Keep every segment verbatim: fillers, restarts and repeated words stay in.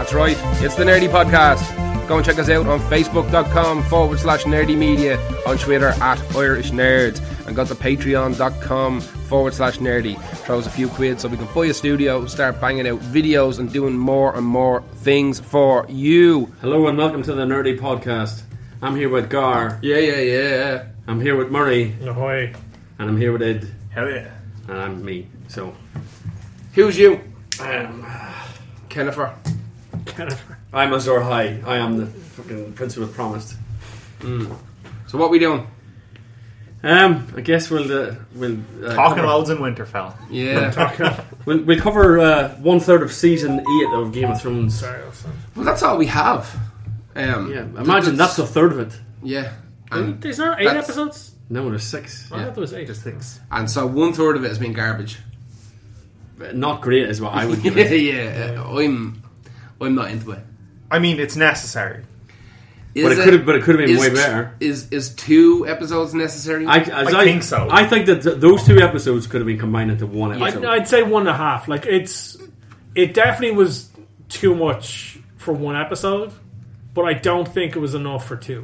That's right, it's the Nerdy Podcast. Go and check us out on facebook.com forward slash nerdy media, on Twitter at Irish Nerds, and go to patreon.com forward slash nerdy. Throw us a few quid so we can buy a studio, start banging out videos and doing more and more things for you. Hello and welcome to the Nerdy Podcast. I'm here with Gar. Yeah, yeah, yeah. I'm here with Murray. Ahoy. And I'm here with Ed. Hell yeah. And I'm me. So, who's you? Um, Kennifer. Kennifer. I'm Azor High. I am the fucking prince who was promised. Mm. So what we doing? Um, I guess we'll uh, we'll uh, talking cover, loads in Winterfell. Yeah, we'll we'll cover uh, one third of season eight of Game of Thrones. Sorry, well, that's all we have. Um, yeah, imagine that's, that's a third of it. Yeah, and there's not eight episodes. No, there's six. I yeah. thought there was eight. There's six. And so one third of it has been garbage. Not great is what I would give it. yeah, yeah, I'm I'm not into it. I mean, it's necessary. Is but it, it could have, but it could have been is, way better. Is is two episodes necessary? I, I, I think so. I think that th- those two episodes could have been combined into one episode. I'd, I'd say one and a half. Like it's, it definitely was too much for one episode, but I don't think it was enough for two.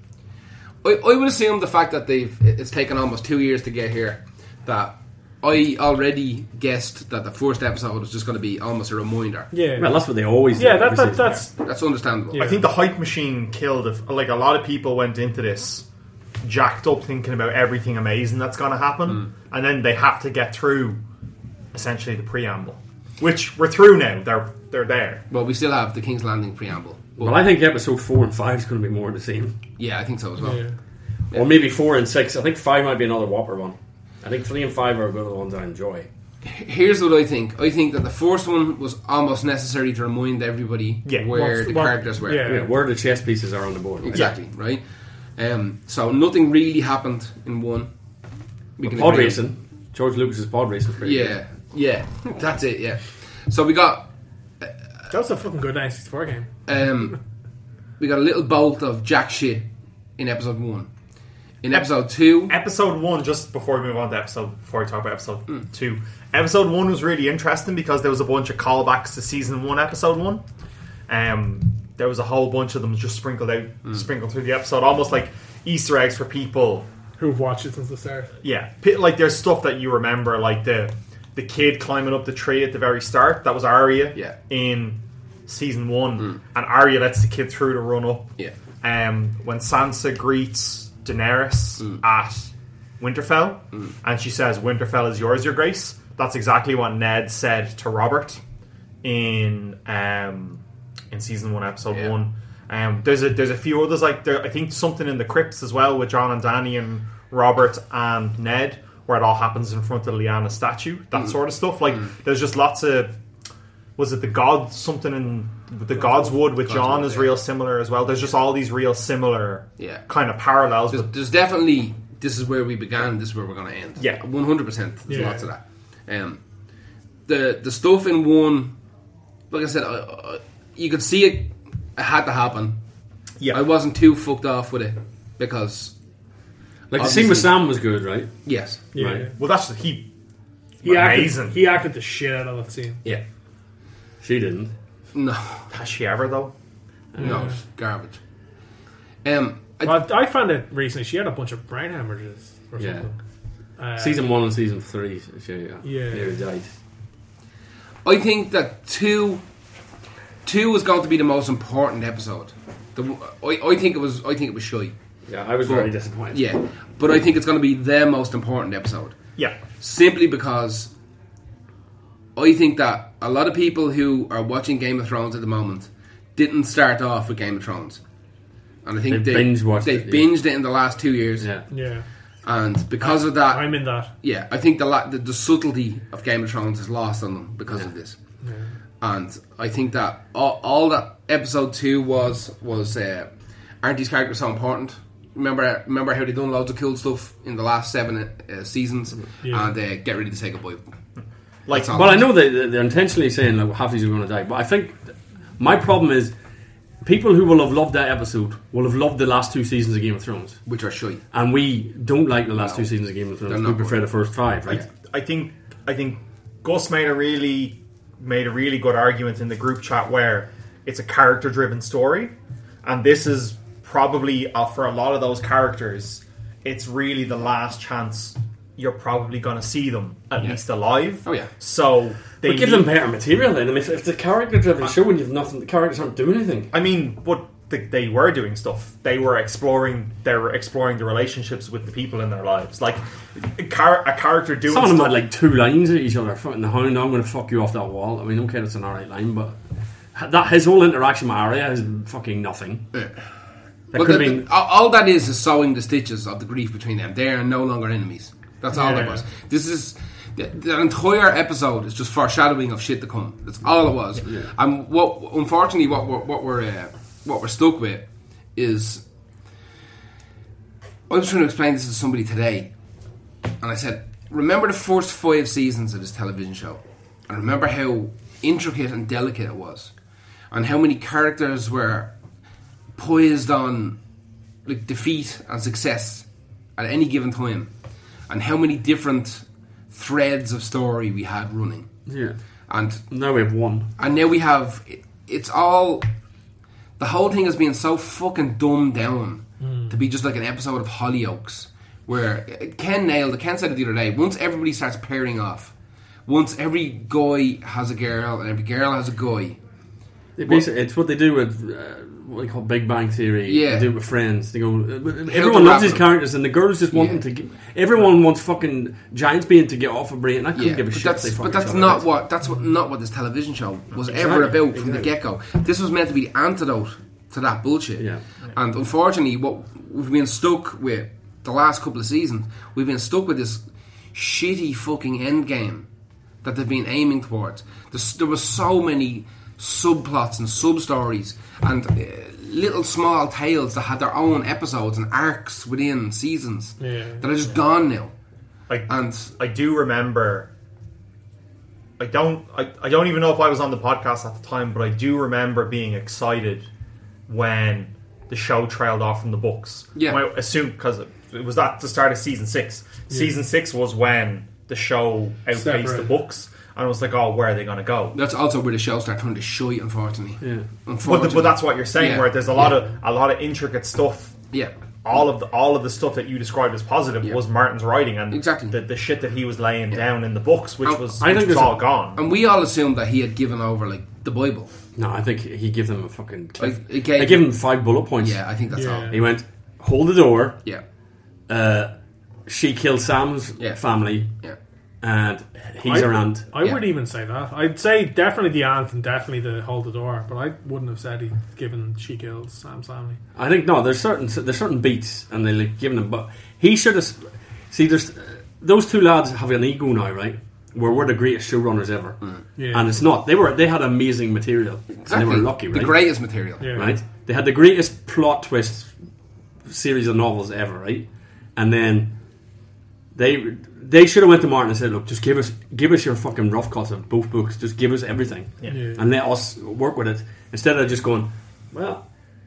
I, I would assume the fact that they've it's taken almost two years to get here, that I already guessed that the first episode was just going to be almost a reminder. Yeah, well, that's what they always do. Yeah, that, that, that's that's understandable. Yeah. I think the hype machine killed it. Like a lot of people went into this jacked up, thinking about everything amazing that's going to happen, mm. and then they have to get through essentially the preamble, which we're through now. They're they're there. Well, we still have the King's Landing preamble. Well, I think episode four and five is going to be more of the same. Yeah, I think so as well. Yeah. Yeah. Or maybe four and six. I think five might be another whopper one. I think three and five are the ones I enjoy. Here's what I think. I think that the first one was almost necessary to remind everybody yeah. where what, the what, characters were. Yeah. Yeah, where the chess pieces are on the board. Right? Exactly, yeah. right? Um, so nothing really happened in one. We can pod agree. Racing. George Lucas's pod racing. Yeah, good. yeah. That's it, yeah. So we got... Uh, that was a fucking good N sixty-four game. Um, we got a little bolt of jack shit in episode one. In episode two... Episode one, just before we move on to episode... Before we talk about episode mm. two. Episode one was really interesting because there was a bunch of callbacks to season one, episode one. Um, there was a whole bunch of them just sprinkled out, mm. sprinkled through the episode. Almost like Easter eggs for people... who've watched it since the start. Yeah. Like there's stuff that you remember, like the the kid climbing up the tree at the very start. That was Arya yeah. in season one. Mm. And Arya lets the kid through to run up. Yeah. Um, when Sansa greets Daenerys mm. at Winterfell, mm. and she says, "Winterfell is yours, your grace." That's exactly what Ned said to Robert in um, in season one, episode yeah. one. Um, there's a there's a few others like there. I think something in the crypts as well with Jon and Dany and Robert and Ned, where it all happens in front of the Lyanna statue. That mm. sort of stuff. Like mm. there's just lots of. Was it the God something in the God's Wood with Jon is real similar as well. There's just all these real similar yeah. kind of parallels. There's, but there's definitely this is where we began. This is where we're going to end. Yeah, one hundred percent. There's yeah. lots of that. Um, the the stuff in one, like I said, I, I, you could see it. It had to happen. Yeah, I wasn't too fucked off with it because, like the scene with Sam was good, right? Yes. Yeah. Right. Well, that's he. He amazing. Acted, he acted the shit out of that scene. Yeah. She didn't. No. Has she ever though? No, uh, garbage. Um, I, well, I found it recently. She had a bunch of brain hemorrhages or yeah. something. Uh, season one and season three, she yeah, yeah. nearly died. I think that two, two was going to be the most important episode. The, I, I think it was. I think it was shy. Yeah, I was but, very disappointed. Yeah, but I think it's going to be the most important episode. Yeah, simply because I think that a lot of people who are watching Game of Thrones at the moment didn't start off with Game of Thrones, and I think they've they binge watched they've it, binged yeah. it in the last two years. Yeah, yeah. And because of that, I'm in that. Yeah, I think the la- the, the subtlety of Game of Thrones is lost on them because yeah. of this. Yeah. And I think that all, all that episode two was was uh, aren't these characters so important? Remember, remember how they done loads of cool stuff in the last seven uh, seasons, yeah. and uh, get ready to say goodbye. Like, well, I know they, they're intentionally saying like half these are going to die, but I think my problem is people who will have loved that episode will have loved the last two seasons of Game of Thrones, which are shite, and we don't like the last no. two seasons of Game of Thrones. We prefer the first five, right? I, I think I think Gus made a really made a really good argument in the group chat where it's a character-driven story, and this is probably uh, for a lot of those characters, it's really the last chance you're probably going to see them at Yeah. least alive. Oh, yeah. So they But give need- them better material then. I mean, if, if the character-driven show and you've nothing, the characters aren't doing anything. I mean, but they, they were doing stuff. They were exploring. They were exploring the relationships with the people in their lives. Like a, char- a character doing. Some of them stuff. had like two lines at each other. Fucking the hound, I'm going to fuck you off that wall. I mean, okay, that's an alright line, but that his whole interaction with Arya is fucking nothing. Yeah. That Well, could the- have been. the- all all that is is sewing the stitches of the grief between them. They are no longer enemies. That's all Yeah. there was. This is the, the entire episode is just foreshadowing of shit to come. That's all it was. Yeah. And what, unfortunately, what we're what we're uh, what we're stuck with is. I was trying to explain this to somebody today, and I said, "Remember the first five seasons of this television show, and remember how intricate and delicate it was, and how many characters were poised on like defeat and success at any given time, and how many different threads of story we had running, Yeah. and Now we have one. and now we have it's all the whole thing is being so fucking dumbed down to be just like an episode of Hollyoaks, where Ken nailed it. Ken said it the other day. Once everybody starts pairing off, once every guy has a girl and every girl has a guy. They basically, it's what they do with uh, what they call Big Bang Theory. Yeah. They do it with Friends. They go. uh, to Everyone wrap loves these them. characters, and the girls just want Yeah. them to. Get, everyone wants fucking giants being to get off a brain. I couldn't Yeah, give a but shit. that's if they but fucking that's shot not it. what that's what not what this television show was Exactly, ever about from the exactly. get go. This was meant to be the antidote to that bullshit. Yeah. And unfortunately, what we've been stuck with the last couple of seasons, we've been stuck with this shitty fucking end game that they've been aiming towards. There's, there was so many subplots and sub stories and uh, little small tales that had their own episodes and arcs within seasons Yeah. that are just gone now. I, And I do remember. I don't. I, I don't even know if I was on the podcast at the time, but I do remember being excited when the show trailed off from the books. Yeah. I assume because it, it was at the start of season six. Season six was when the show outpaced Separate. the books, and I was like, "Oh, where are they going to go?" that's also where the show started turning to shite, unfortunately. Yeah. But, Unfortunately. the, but that's what you're saying, Yeah. where there's a lot Yeah. of a lot of intricate stuff. Yeah. All of the all of the stuff that you described as positive Yeah. was Martin's writing, and Exactly. the, the shit that he was laying down in the books, which I- was, I which think was there's all a- gone. And we all assumed that he had given over, like, the Bible. No, I think he gave them a fucking. Like, it gave- I gave him five bullet points. Yeah, I think that's Yeah. all. He went, hold the door. Yeah. Uh, she killed Sam's Yeah. family, Yeah. and he's I- around. I Yeah. would even say that. I'd say definitely the aunt and definitely the hold the door, but I wouldn't have said he'd given she kills Sam's family. I think no. There's certain there's certain beats, and they like giving them. But he should have. See, there's those two lads have an ego now, right? Where we're the greatest showrunners ever, Yeah. and it's not. They were they had amazing material, Exactly. and they were lucky, right? The greatest material. Yeah. Right? They had the greatest plot twist series of novels ever, right? And then they they should have went to Martin and said, "Look, just give us give us your fucking rough cuts of both books. Just give us everything, Yeah. Yeah. and let us work with it." Instead of just going, "Well,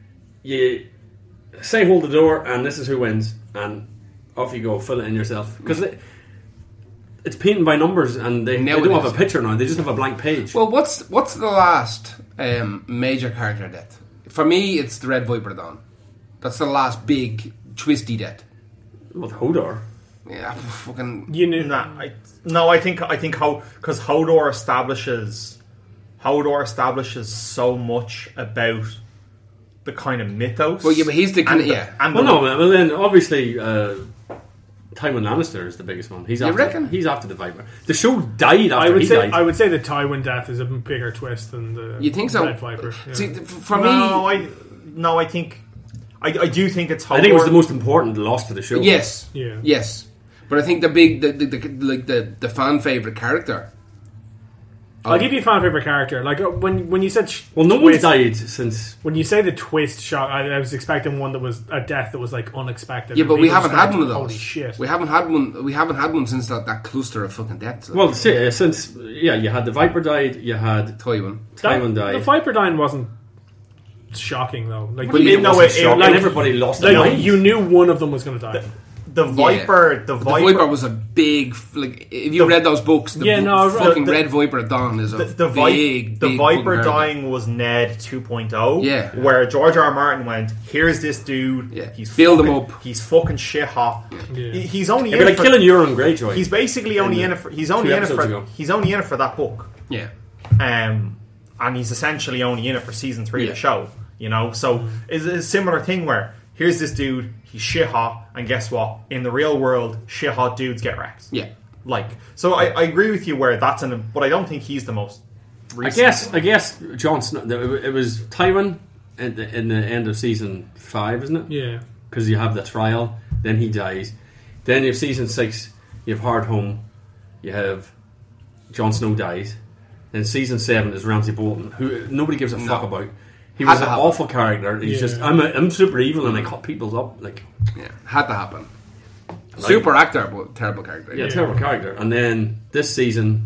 you say hold the door, and this is who wins, and off you go, fill it in yourself." Because it's painted by numbers, and they, Now they it don't is. have a picture now; they just have a blank page. Well, what's what's the last um, major character death? For me, it's the Red Viper Dawn. That's the last big twisty death. With Hodor. Yeah, fucking. You knew Nah, I, no, I think I think how because Hodor establishes Hodor establishes so much about the kind of mythos. Well, yeah, but he's the kind and of the- yeah. and Well, the- no, well then obviously uh, Tywin Lannister is the biggest one. He's You after, reckon? He's after the Viper. The show died after I would he say died. I would say the Tywin death is a bigger twist than the You think so? Red Viper. Yeah. See, th- for no, me, I no, I think I, I do think it's Hodor. I think it was the most important loss to the show. yes, Yeah. yes. But I think the big, the, the, the like the the fan favorite character. I'll give you a fan favorite character. Like uh, when when you said sh- Well, no one's twist, died since. when you say the twist shot, I, I was expecting one that was a death that was like unexpected. Yeah, and but we people haven't just had went, one of those. Holy shit! We haven't had one. We haven't had one since that, that cluster of fucking deaths. Well, si- uh, since yeah, you had the Viper died. You had Tywin. Tywin That- died. The Viper dying wasn't shocking though. Like But you you didn't know know it- it. it- it- and like, everybody lost like their mind. you knew one of them was going to die. the Viper, the But Viper, the Viper was a big f- like. If you The- read those books, the Yeah, v- no, fucking the- Red Viper at Dawn is a the, the, Vi- big, the big Viper fucking character. dying was Ned two point oh. Yeah. Where George R. R. Martin went, here's this dude. Yeah. He's Build him fucking, up. He's fucking shit hot. Yeah. He- He's only Yeah, in but it like for, killing Euron Greyjoy. He's basically only In in the- it for he's only two in it episodes for ago. he's only in it for that book. Yeah, Um, and he's essentially only in it for season three Yeah. of the show. You know, so it's a similar thing where here's this dude, he's shit hot, and guess what? In the real world, shit hot dudes get wrecked. yeah. Like, so I, I agree with you where that's an, but I don't think he's the most. I Recent guess. I guess Jon Snow. It was Tywin at the, in the end of season five, isn't it? Yeah. Because you have the trial, then he dies. Then you have season six. You have Hardhome. You have Jon Snow dies. Then season seven is Ramsay Bolton, who nobody gives a No. fuck about. He Had was to an happen. awful character. He's Yeah. just I'm a, I'm super evil and I cut people up like Yeah, had to happen. Super actor, but terrible character. yeah, Yeah. terrible character. And then this season,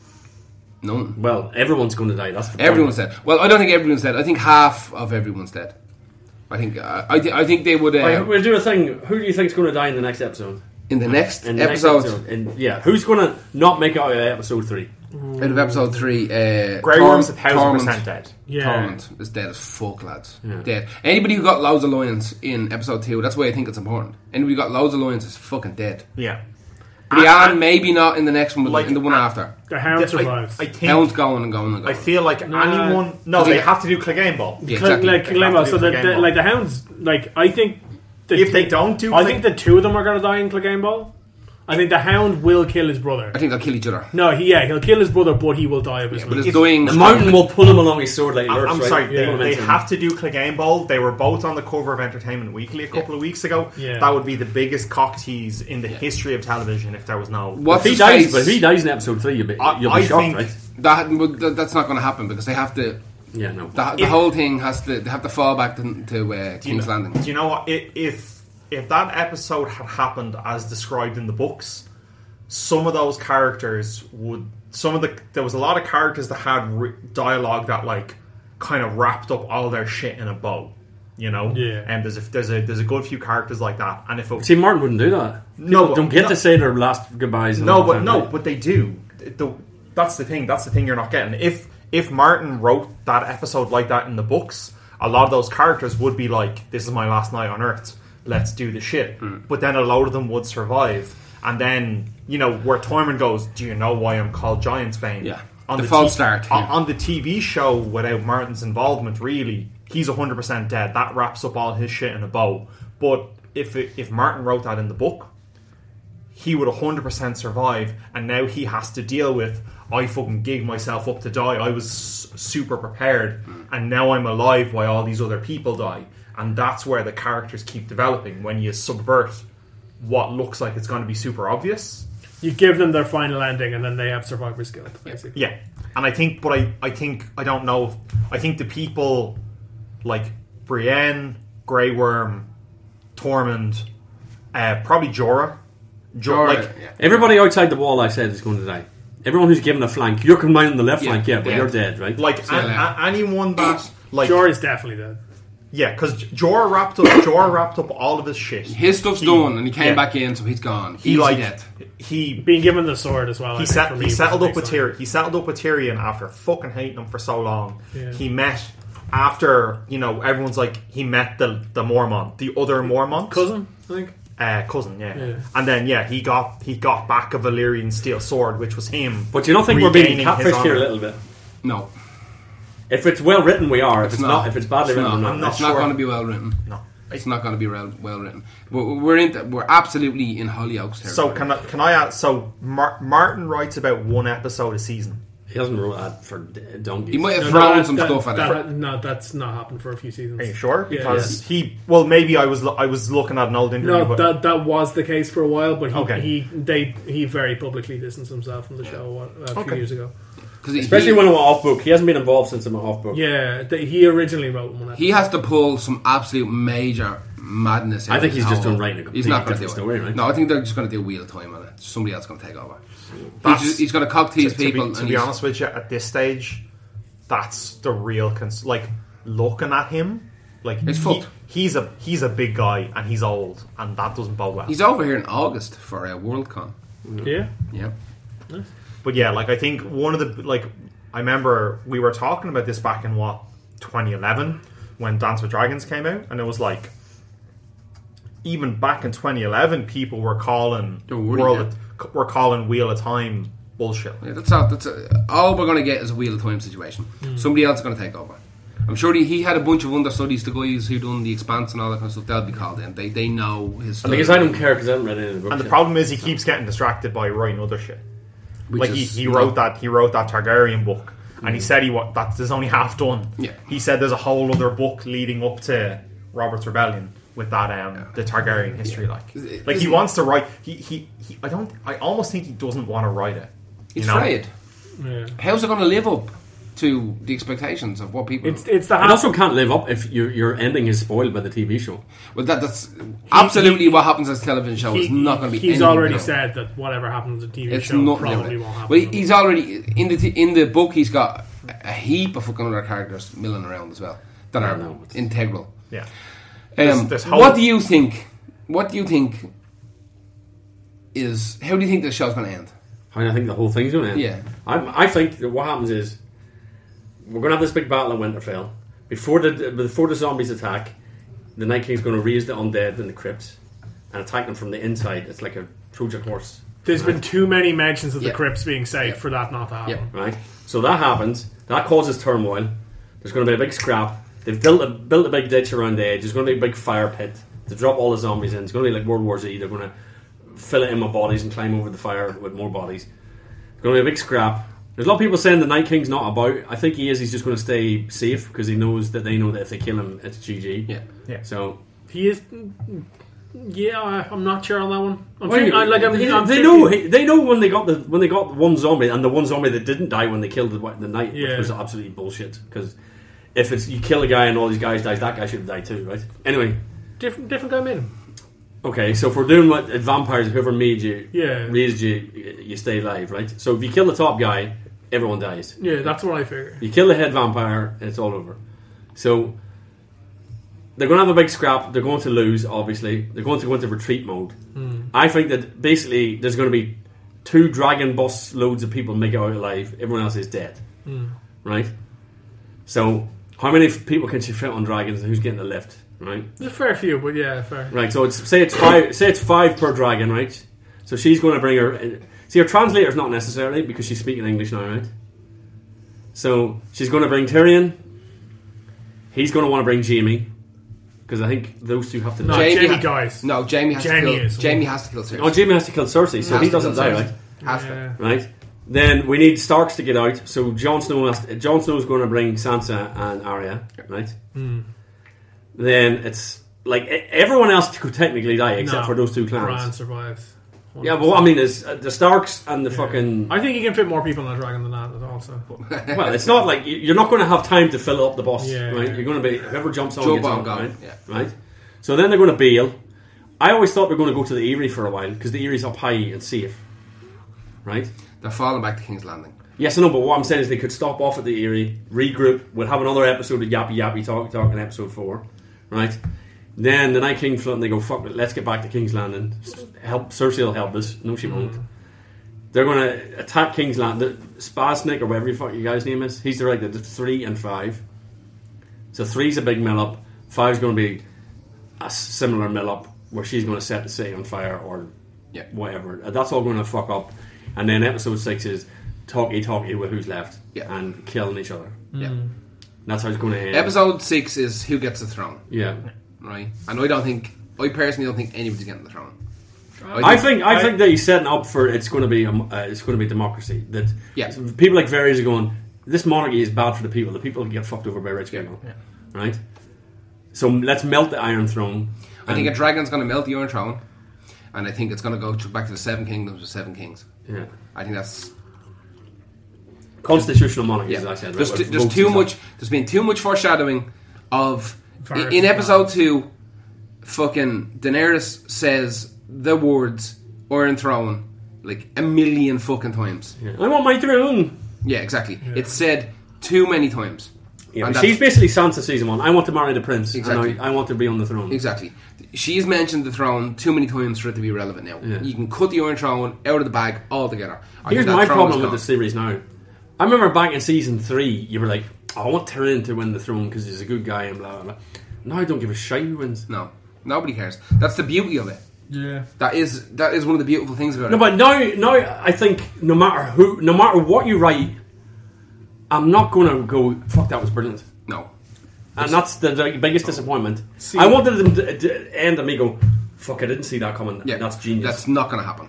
None. well, everyone's going to die. That's the point. Everyone's dead. Well, I don't think everyone's dead. I think half of everyone's dead. I think. Uh, I, th- I think they would. Uh, Right, we'll do a thing. Who do you think's going to die in the next episode? in the next In the episode, next episode. And yeah, who's going to not make it out of episode three? out of episode three, uh, Grey Torm- Worm's a thousand Tormund- percent dead. Yeah. Tormund is dead as fuck, lads. Yeah. Dead. Anybody who got loads of lions in episode two, that's why I think it's important. Anybody who got loads of lions is fucking dead. Yeah. Brienne, maybe not in the next one, but Like, in the one uh, after. The Hound I, survives. I think. Hound's going and going and going. I feel like Nah. anyone. No, they have to do Clegane Ball. Yeah, Cl- exactly. like They Clegane have Ball, to so do the, Clegane the, Ball. like the Hounds, like I think the If they don't do I Cleg- think the two of them are going to die in Clegane Ball. I think the Hound will kill his brother. I think they'll kill each other. No, he, yeah, he'll kill his brother, but he will die of his But wound. it's If- doing. The mountain will pull him along his sword like I'm, Lurks, I'm right? sorry, Yeah. they, they Momentum. have to do Clegane Ball. They were both on the cover of Entertainment Weekly a couple of weeks ago. Yeah. That would be the biggest cock tease in the history of television if there was no. What's If he his dies, face? but if he dies in episode three, you'll be, I- you'll be I shocked, think- right? That, but that- that's not going to happen because they have to. Yeah, no. The, the If- whole thing has to. They have to fall back to, to uh, Do you King's know, Landing. Do you know what? I- If if that episode had happened as described in the books, some of those characters would. Some of the there was a lot of characters that had re- dialogue that like kind of wrapped up all their shit in a bow. You know, Yeah. And there's a there's a there's a good few characters like that. And if it, See, Martin wouldn't do that. No, People don't get no. to say their last goodbyes. and No, all but that, no, right? but they do. The, that's the thing. That's the thing you're not getting. If if Martin wrote that episode like that in the books, a lot of those characters would be like, "This is my last night on Earth. Let's do the shit." Hmm. But then a load of them would survive, and then you know where Tormund goes. Do you know why I'm called Giantsbane? Yeah. On The the, false T- start, On, yeah. on the T V show, without Martin's involvement, really, he's one hundred percent dead. That wraps up all his shit in a bow. But if it, if Martin wrote that in the book, he would one hundred percent survive, and now he has to deal with, I fucking gig myself up to die. I was s- super prepared, and now I'm alive while all these other people die. And that's where the characters keep developing, when you subvert what looks like it's going to be super obvious. You give them their final ending, and then they have survivor's guilt, basically. Yeah. And I think, but I, I think, I don't know, if, I think the people like Brienne, Grey Worm, Tormund, uh, probably Jorah. Jorah, Jorah, like, yeah. Everybody outside the wall, I said, is going to die. Everyone who's given a flank, you're coming on the left Yeah, flank, yeah, but yeah. you're dead, right? like See you a, later. a, anyone that, like, Jorah is definitely dead. yeah, because Jorah wrapped up, Jorah wrapped up all of his shit. His stuff's He- done, and he came yeah. back in, so he's gone. He Easy like, death. he Being given the sword as well. I he, think, set, for he me, was settled a up big with sign. Tyrion. He settled up with Tyrion after fucking hating him for so long. Yeah. He met after you know everyone's like he met the the Mormont, the other Mormont Cousin, I think. uh, cousin, yeah. Yeah. And then yeah, he got he got back a Valyrian steel sword, which was him. But you don't think we're being regaining his catfished here a honor. little bit? No, If it's well written, we are. If it's, not, if it's badly it's written, not. we're not. I'm not it's not sure. going to be well written. No. It's not going to be well, well written. But we're in. We're absolutely in Hollyoaks territory. So can I, can I add? So Mar- Martin writes about one episode a season. He hasn't wrote that for d- donkeys. He might have No, thrown that- some that- stuff at that- it. No, that's not happened for a few seasons. Are you sure? Yeah, Because he well maybe I was lo- I was looking at an old interview. No, but that that was the case for a while, but he Okay. he they he very publicly distanced himself from the show a, a few Okay. years ago. Because he, Especially he, when it went off book. He hasn't been involved since it went off book. Yeah, the, he originally wrote one. he has to pull some absolute major madness. I out think of he's just Howell. done writing a He's not going completely to do different it. story, right? No, I think they're just going to do wheel time on it. Somebody else going to take over. That's- He's, just, he's going to cock these to, to people. be, to and be he's- honest with you, at this stage, that's the real cons- like looking at him. like It's he, fucked. he's a he's a big guy and he's old, and that doesn't bode well. He's over here in August for a uh, Worldcon. Yeah. Yeah. But yeah, like I think one of the like I remember we were talking about this back in what twenty eleven when Dance with Dragons came out, and it was like even back in twenty eleven people were calling Don't worry, World yeah. of, were calling Wheel of Time bullshit. Yeah, that's all. That's a, all we're going to get is a Wheel of Time situation. Somebody else is going to take over. I'm sure he, he had a bunch of understudies, the guys who done the Expanse and all that kind of stuff. They'll be called in. They they know his. I think I don't care because I haven't read any of the books. And the yet. problem is he keeps getting distracted by writing other shit. Which Like is- he, he wrote that he wrote that Targaryen book, and he said he wa- that is only half done. Yeah. He said there's a whole other book leading up to Robert's Rebellion with that um the Targaryen history. Like like he wants to write. He, he he I don't. I almost think he doesn't want to write it. He's you know? afraid. Yeah. How's it going to live up to the expectations of what people? It's it's the It half. also can't live up if your your ending is spoiled by the T V show. well, that, that's absolutely he- what happens as a television show. he- It's not going to be. He's anything already below. said that whatever happens in the T V It's show not probably won't happen. Well, he's already in the t- in the book. He's got a heap of fucking other characters milling around as well that are know, it's- integral. Yeah. Um, This- this whole- what do you think? What do you think is? How do you think the show's going to end? I mean, I think the whole thing's going to end. Yeah. I, I think that what happens is we're going to have this big battle in Winterfell. Before the before the zombies attack, the Night King's going to raise the undead in the crypts and attack them from the inside. It's like a Trojan horse. There's been too many mentions of the Yeah. crypts being safe Yeah. for that not to happen. Yeah. Right? So that happens. That causes turmoil. There's going to be a big scrap. They've built a, built a big ditch around the edge. There's going to be a big fire pit to drop all the zombies in. It's going to be like World War Z. They're going to fill it in with bodies and climb over the fire with more bodies. There's going to be a big scrap. There's a lot of people saying the Night King's not about. I think he is. He's just going to stay safe because he knows that they know that if they kill him, it's G G. Yeah. Yeah. So He is. Yeah, I- I'm not sure on that one. I'm Well, thinking, I, like, I'm, they, I'm they thinking- know. They know when they got the when they got one zombie and the one zombie that didn't die when they killed the, the Knight, which Yeah. was absolutely bullshit. Because if it's you kill a guy and all these guys dies, that guy should have died too, right? Anyway, different, different guy made him. okay. So if we're doing what vampires, whoever made you, Yeah. raised you, you stay alive, right? So if you kill the top guy, everyone dies. Yeah, that's what I figure. You kill the head vampire, and it's all over. So they're going to have a big scrap. They're going to lose, obviously. They're going to go into retreat mode. Mm. I think that basically there's going to be two dragon bus loads of people make it out alive. Everyone else is dead. Mm. Right? So how many f- people can she fit on dragons and who's getting the lift? Right? There's a fair few, but yeah, fair. Right, so it's say it's five say it's five per dragon, right? So she's going to bring her. See, her translator's not necessarily because she's speaking English now, right? So she's going to bring Tyrion. He's going to want to bring Jaime because I think those two have to No, die. Jamie ha- dies. No, Jamie has Jamie to kill. is Jamie one. has to kill Cersei. Oh, Jaime has to kill Cersei, so Has he to doesn't kill die, Cersei. right? Has to. Yeah. Right. Then we need Starks to get out. So Jon Snow has to, Jon Snow's going to bring Sansa and Arya, right? Mm. Then it's like e- everyone else could technically die except No, for those two clans. Bran survives. Yeah, but what I mean is uh, the Starks and the Yeah. fucking. I think you can fit more people on a dragon than that also. Well, it's not like you- you're not going to have time to fill up the bus, Yeah. right? You're going to be whoever jumps on Joe gets on, Bomb right? gone, yeah. Right. So then they're going to bail. I always thought they were going to go to the Eyrie for a while because the Erie's up high and safe, right? They're falling back to King's Landing. Yes, I know, but what I'm saying is they could stop off at the Eyrie, regroup. We'll have another episode of Yappy Yappy Talk Talk in episode four, right? Then the Night King float and they go, fuck it, let's get back to King's Landing. Help Cersei will help us. No, she won't. They're going to attack King's Landing. The Spasnik or whatever the fuck you guy's name is, he's the right. The three and five. So three's a big mill up. Five's going to be a similar mill up where she's going to set the city on fire or Yeah. whatever. That's all going to fuck up. And then episode six is talky talky with who's left Yeah. and killing each other. Yeah. That's how it's going to end. Episode six is who gets the throne, Yeah. right? And I don't think, I personally don't think anybody's getting the throne. I think I, I- think that he's setting up for it's going to be a, uh, it's going to be democracy. That Yeah. people like Varys are going. This monarchy is bad for the people. The people get fucked over by rich people, right? So let's melt the Iron Throne. I think and- a dragon's going to melt the Iron Throne, and I think it's going to go to, back to the Seven Kingdoms with Seven Kings. yeah. I think that's Constitutional monarchy, as yeah. I said. There's, right, t- with there's votes too and much. stuff. There's been too much foreshadowing of Varys in, in is episode bad. two. Fucking Daenerys says the words Iron Throne like a million fucking times. Yeah. I want my throne. Yeah, exactly. It's said too many times. Yeah, And but that's- she's basically Sansa season one. I want to marry the prince. Exactly. And I, I want to be on the throne. Exactly. She's mentioned the throne too many times for it to be relevant now. Yeah. You can cut the Iron Throne out of the bag altogether. I Here's think that my throne problem is with gone. the series now. I remember back in season three, you were like, oh, I want Tyrion to win the throne because he's a good guy and blah, blah, blah. Now I don't give a shit who wins. No. Nobody cares. That's the beauty of it. Yeah. That is that is one of the beautiful things about No, it. but now, now I think no matter who, no matter what you write, I'm not going to go, fuck, that was brilliant. No. And that's the, the biggest disappointment. See- I wanted them to, to end and me go, fuck, I didn't see that coming. Yeah. That's genius. That's not going to happen.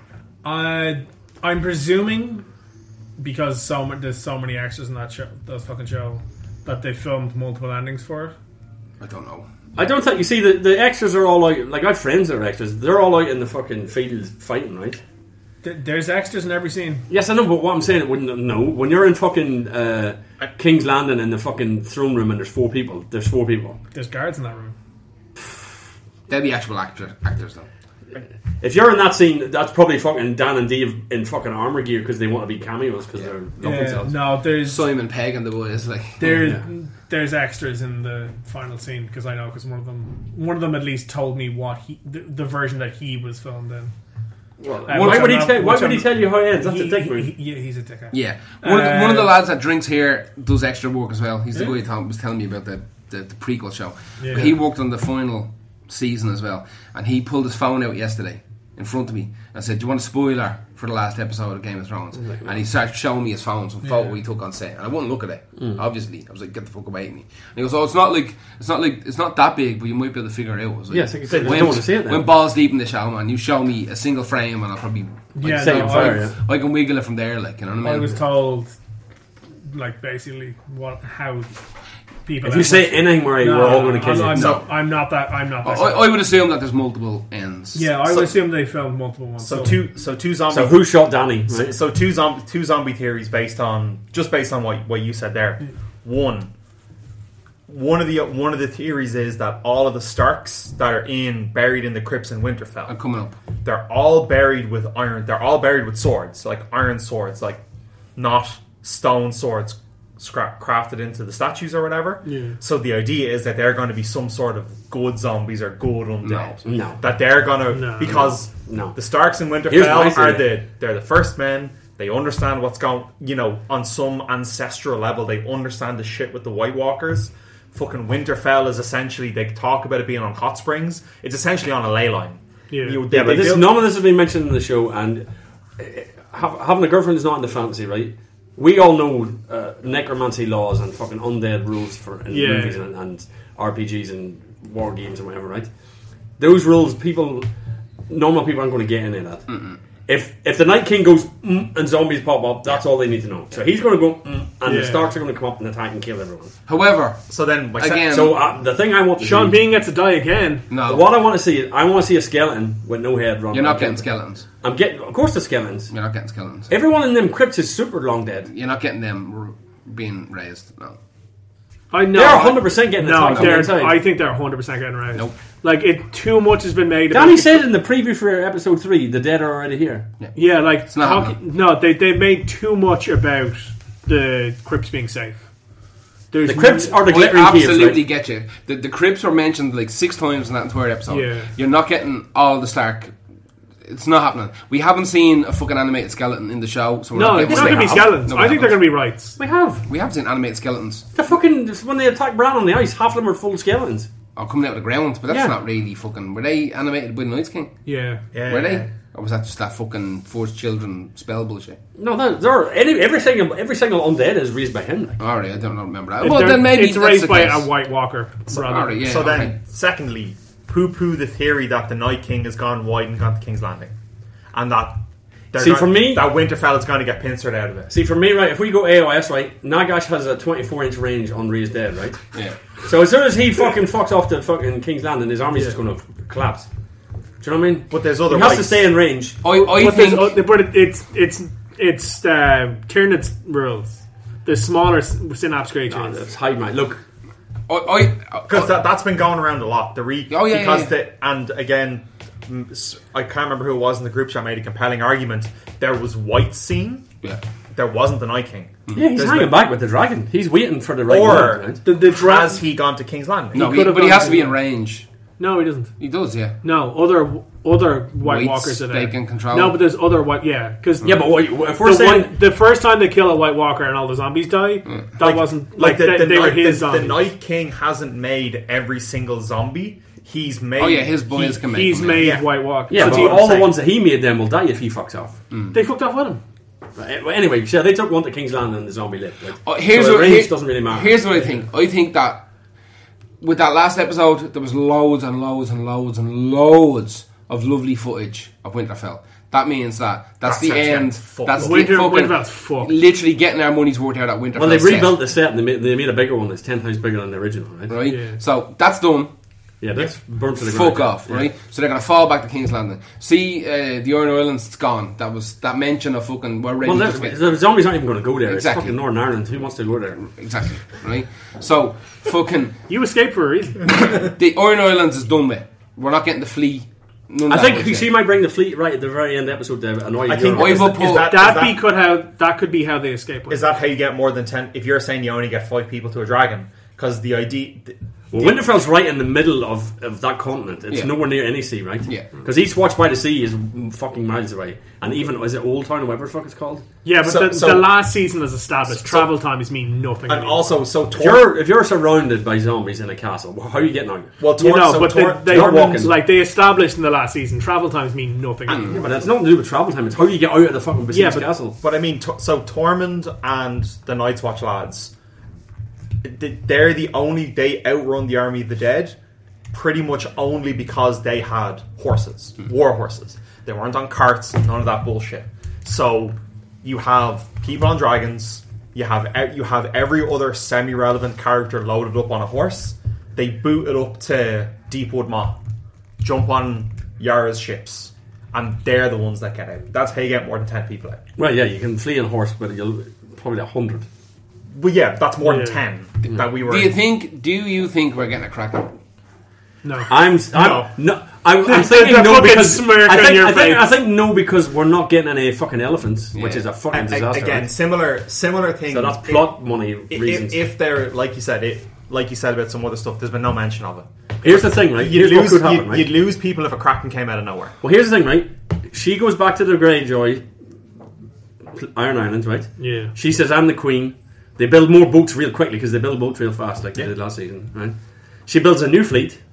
I I'm presuming because so much, there's so many extras in that show, that fucking show, that they filmed multiple endings for it. I don't know. I don't think, you see, the, the extras are all out, like I have friends that are extras, they're all out in the fucking field fighting, right? Th- There's extras in every scene. Yes, I know, but what I'm saying, wouldn't no. When you're in fucking uh, King's Landing in the fucking throne room and there's four people, there's four people. There's guards in that room. They'll be actual actor, actors though. If you're in that scene, that's probably fucking Dan and Dave in fucking armor gear because they want to be cameos because they're love Yeah, themselves. no, there's Simon Pegg and the boys, like there Yeah. there's extras in the final scene because I know because one of them one of them at least told me what he the, the version that he was filmed in. Well, Uh, why which would he I'm not- tell? Why which would he I'm- tell you how it ends? That's He- a dick he- move. he- yeah, he's a dickhead. yeah. One, of the, one of the Uh, lads that drinks here does extra work as well. He's the Yeah. guy who told- was telling me about the, the, the prequel show. Yeah. But he worked on the final season as well, and he pulled his phone out yesterday in front of me and said, "Do you want a spoiler for the last episode of Game of Thrones?" And he started showing me his phone, some photo Yeah. he took on set, and I wouldn't look at it. Obviously, I was like, "Get the fuck away from me!" And he goes, "Oh, it's not like it's not like it's not that big, but you might be able to figure it out." I was like, Yes, I can say, I when, don't want to see it then. when balls deep in the show, man, you show me a single frame, and I'll probably like, Yeah, Set no, you on fire, I- yeah. I can wiggle it from there, like, you know what I I mean? was told, like, basically what how people. If you say anything, Murray, No, we're all going to kill I'm, you. I'm, No. not, I'm not that. I'm not I, that. I would assume that there's multiple ends. yeah, I So- would assume they filmed multiple ones. So two, so two zombie. So who shot Danny? So, Right? so two zombie, two zombie theories based on just based on what what you said there. One, one of the one of the theories is that all of the Starks that are in buried in the crypts in I'm Winterfell, coming up. they're all buried with iron. They're all buried with swords, like iron swords, like not stone swords scra- crafted into the statues or whatever. Yeah. So the idea is that they're going to be some sort of good zombies or good undead. No. No. That they're gonna No. because No. the Starks in Here's my Winterfell are theory. the they're the first men. They understand what's going. You know, on some ancestral level, they understand the shit with the White Walkers. Fucking Winterfell is essentially they talk about it being on hot springs. It's essentially on a ley line. Yeah. You- they- Yeah, but they this, build- none of this has been mentioned in the show, and uh, ha- having a girlfriend is not in the fantasy, right? We all know uh, necromancy laws and fucking undead rules for in Yeah. movies and, and R P Gs and war games and whatever, right? Those rules, people, normal people aren't going to get any of that. If if the Night King goes mm, and zombies pop up, that's all they need to know. So he's going to go mm, and the Yeah. Starks are going to come up and attack and kill everyone. However, So then, my sec- Again- So uh, the thing I want to Sean see, Bean gets to die again. no, what I want to see is I want to see a skeleton with no head. Running you're not around. getting skeletons. I'm getting, of course, the skeletons. You're not getting skeletons. Everyone in them crypts is super long dead. You're not getting them r- being raised. No. I know. They're one hundred percent getting No, attacked on they're, one side. I think they're one hundred percent getting raised. Nope. Like, it too much has been made. Danny about- said in the preview for episode three, the dead are already here. Yeah, like, not talk- happening. no, they, they made too much about the crypts being safe. There's The crypts are the I glittering caves, absolutely right? get you. The, the crypts were mentioned like six times in that entire episode. Yeah. You're not getting all the Stark. It's not happening. We haven't seen a fucking animated skeleton in the show. So we're No, not it's getting not going to be one. skeletons. No, we I think they're haven't. going to be rights. We have. We haven't seen animated skeletons. The fucking, when they attack Bran on the ice, half of them are full skeletons. Oh, coming out of the ground, but that's Yeah. not really fucking. Were they animated by the Night's King? Yeah. yeah, Were they? yeah. Or was that just that fucking forced children spell bullshit? No, they're, they're, any, every, single, every single undead is raised by him. Like. Alright, I don't remember that. If Well, they're- then maybe it's that's raised the by case. a White Walker. brother. Alright, yeah. so then, okay. secondly, poo-poo the theory that the Night King has gone wide and gone to King's Landing, and that they're See, going- for me- that Winterfell is going to get pincered out of it. See, for me, right, if we go A O S, right, Nagash has a twenty-four inch range on Rhea's dead, right? Yeah. So as soon as he fucking fucks off to fucking King's Landing, his army's just going to collapse. Do you know what I mean? But there's other He has to rights. stay in range. I, I But, there's think. o- but it, it's it's it's uh, Tyrnit's rules. The smaller s- synapse Oh, creatures. that's hide my look. I, I, Because that, that's been going around a lot. The re- Oh, yeah, because yeah, the and again, mm, s- I can't remember who it was in the group chat made a compelling argument. There was White's scene yeah. there wasn't the Night King. Yeah, he's There's hanging been- back with the dragon. He's waiting for the right Or moment, right? The, the dra- has he gone to King's Landing? No, He he could have but he gone has to to- be in range. No, he doesn't. He does, yeah. No, other other White Whites Walkers are there. they can control. No, but there's other White. Yeah, because Yeah, but what, if we're the, saying... one, the first time they kill a White Walker and all the zombies die, that Like- wasn't Like like, the, they, the, they were Night, his the, the zombies. Night King hasn't made every single zombie. He's made. Oh yeah, his boys he- can make He's them, made Yeah. White Walkers. Yeah, That's but what I'm all the saying. ones that he made then will die if he fucks off. They fucked off with him. Right, well, anyway, so they took one to King's Landing and the zombie lit. Right? Oh, here's so what the range here- doesn't really matter. Here's what I think. I think that with that last episode, there was loads and loads and loads and loads of lovely footage of Winterfell. That means that that's That the set's getting end. fucked That's up. the Winter, fucking, Winterfell's fucked. literally getting our money's worth out of Winterfell. Well, they've set, rebuilt the set and they made, they made a bigger one that's ten times bigger than the original, right? right? Yeah. So that's done. Yeah, that's burnt to the ground. Fuck off, Yeah. right? So they're gonna fall back to King's Landing. See, uh, the Iron Islands, it's gone. That was that mention of fucking we're ready Well, to the, get the zombies aren't even going to go there. Exactly. It's fucking Northern Ireland. Who wants to go there? exactly right. So fucking You escaped for a reason. the Iron Islands is done with. We're not getting the flea. None of I that think bullshit. she might bring the fleet right at the very end of the episode to annoy I you. think I is, will is pull- that, that is be could how that could be how they escape. With is that how you get more than ten? If you're saying you only get five people to a dragon, because the idea. The, Well, Winterfell's right in the middle of, of that continent. It's Yeah. nowhere near any sea, right? Yeah. Because East Watch by the Sea is fucking miles away. And even, is it Old Town or whatever the fuck it's called? Yeah, but So- the, so- the last season is established. so- Travel times mean nothing. and anymore. also, so If Tor- you're, if you're surrounded by zombies in a castle, how are you getting out? well, Tor- you know, so but Tor- they, they not walking. like they established in the last season. Travel times mean nothing. anymore. Yeah, but that's nothing to do with travel time. It's how you get out of the fucking besieged Yeah, but- castle. But I mean, Tor- so Tormund and the Night's Watch lads, th- they're the only they outrun the army of the dead, pretty much only because they had horses, war horses. They weren't on carts, none of that bullshit. So you have people on dragons. You have e- you have every other semi-relevant character loaded up on a horse. They boot it up to Deepwood Maw, jump on Yara's ships, and they're the ones that get out. That's how you get more than ten people out. Well, yeah, you can flee on horse, but you'll probably a hundred. Well, yeah, that's more Yeah. than ten that we were. Do you think? Do you think we're getting a cracker? No. I'm, I'm no. I'm, I'm The- thinking the no fucking because smirk I on think, your I, think, face. I think no because we're not getting any fucking elephants, which Yeah. is a fucking A- a- disaster. again, right? similar similar thing. So that's plot money If, reasons. if, if they're like you said, it like you said about some other stuff, there's been no mention of it. Here's the thing, right? You'd Here's what lose, could happen, you'd, right? you'd lose people if a Kraken came out of nowhere. Well, here's the thing, right? She goes back to the Greyjoy, Iron Islands, right? Yeah. She says, "I'm the queen." They build more boats real quickly because they build boats real fast, like Yeah. they did last season, right? She builds a new fleet,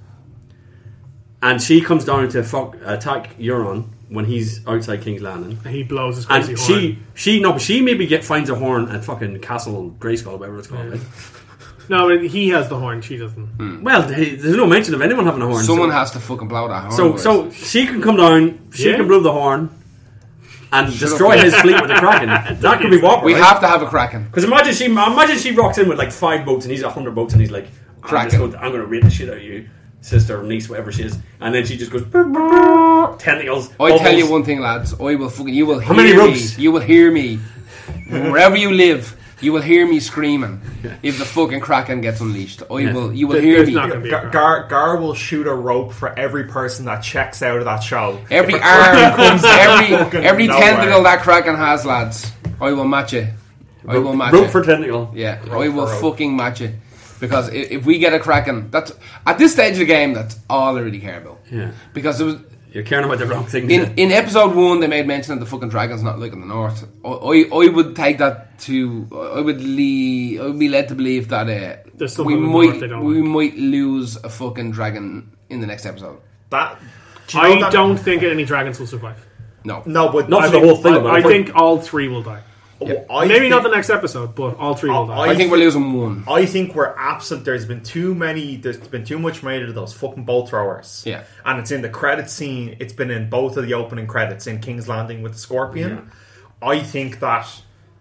and she comes down to fuck, attack Euron when he's outside King's Landing. He blows his And crazy she, horn. she, no, but she maybe get finds a horn at fucking Castle Grayskull, whatever it's called. Yeah. Right? No, but he has the horn. She doesn't. Well, they- there's no mention of anyone having a horn. Someone so, has to fucking blow that horn. So, boys. so she can come down, she Yeah. can blow the horn, and destroy his fleet with the Kraken. That could be Whopper. we right? have to have a kraken. Because imagine she, imagine she rocks in with like five boats and he's a hundred boats and he's like, I'm, Kraken. just going to, I'm going to rape the shit out of you, sister, niece, whatever she is, and then she just goes "Brr, brr, brr," tentacles. I tell bubbles. you one thing, lads. I will fucking. You will How hear many me. ropes? You will hear me wherever you live. You will hear me screaming if the fucking kraken gets unleashed. I Yeah. will. You will There- hear there's me. not gonna be a Gar, Gar, Gar will shoot a rope for every person that checks out of that show. Every If a arm Kraken comes. Every fucking every nowhere. tentacle that kraken has, lads. I will match it. I will match Rope it. for tentacle. Yeah, Rope I will for rope. fucking match it. Because if, if we get a kraken, that's at this stage of the game. That's all I really care about. Yeah. Because it was You're caring about the wrong things. in in episode one, they made mention of the fucking dragons not like in the north. I I, I would take that to. I would le- I would be led to believe that uh, There's something we in the might north they don't we like. might lose a fucking dragon in the next episode. That do you know I that- don't think any dragons will survive. No, No, but Not I for the mean, whole thing. I, but I if think all three will die. Yeah. I Maybe think, not the next episode, but all three will I- die. I think we're losing one. I think we're absent. There's been too many. There's been too much made of those fucking bolt throwers. Yeah. and it's in the credit scene. It's been in both of the opening credits in King's Landing with the Scorpion. I think that.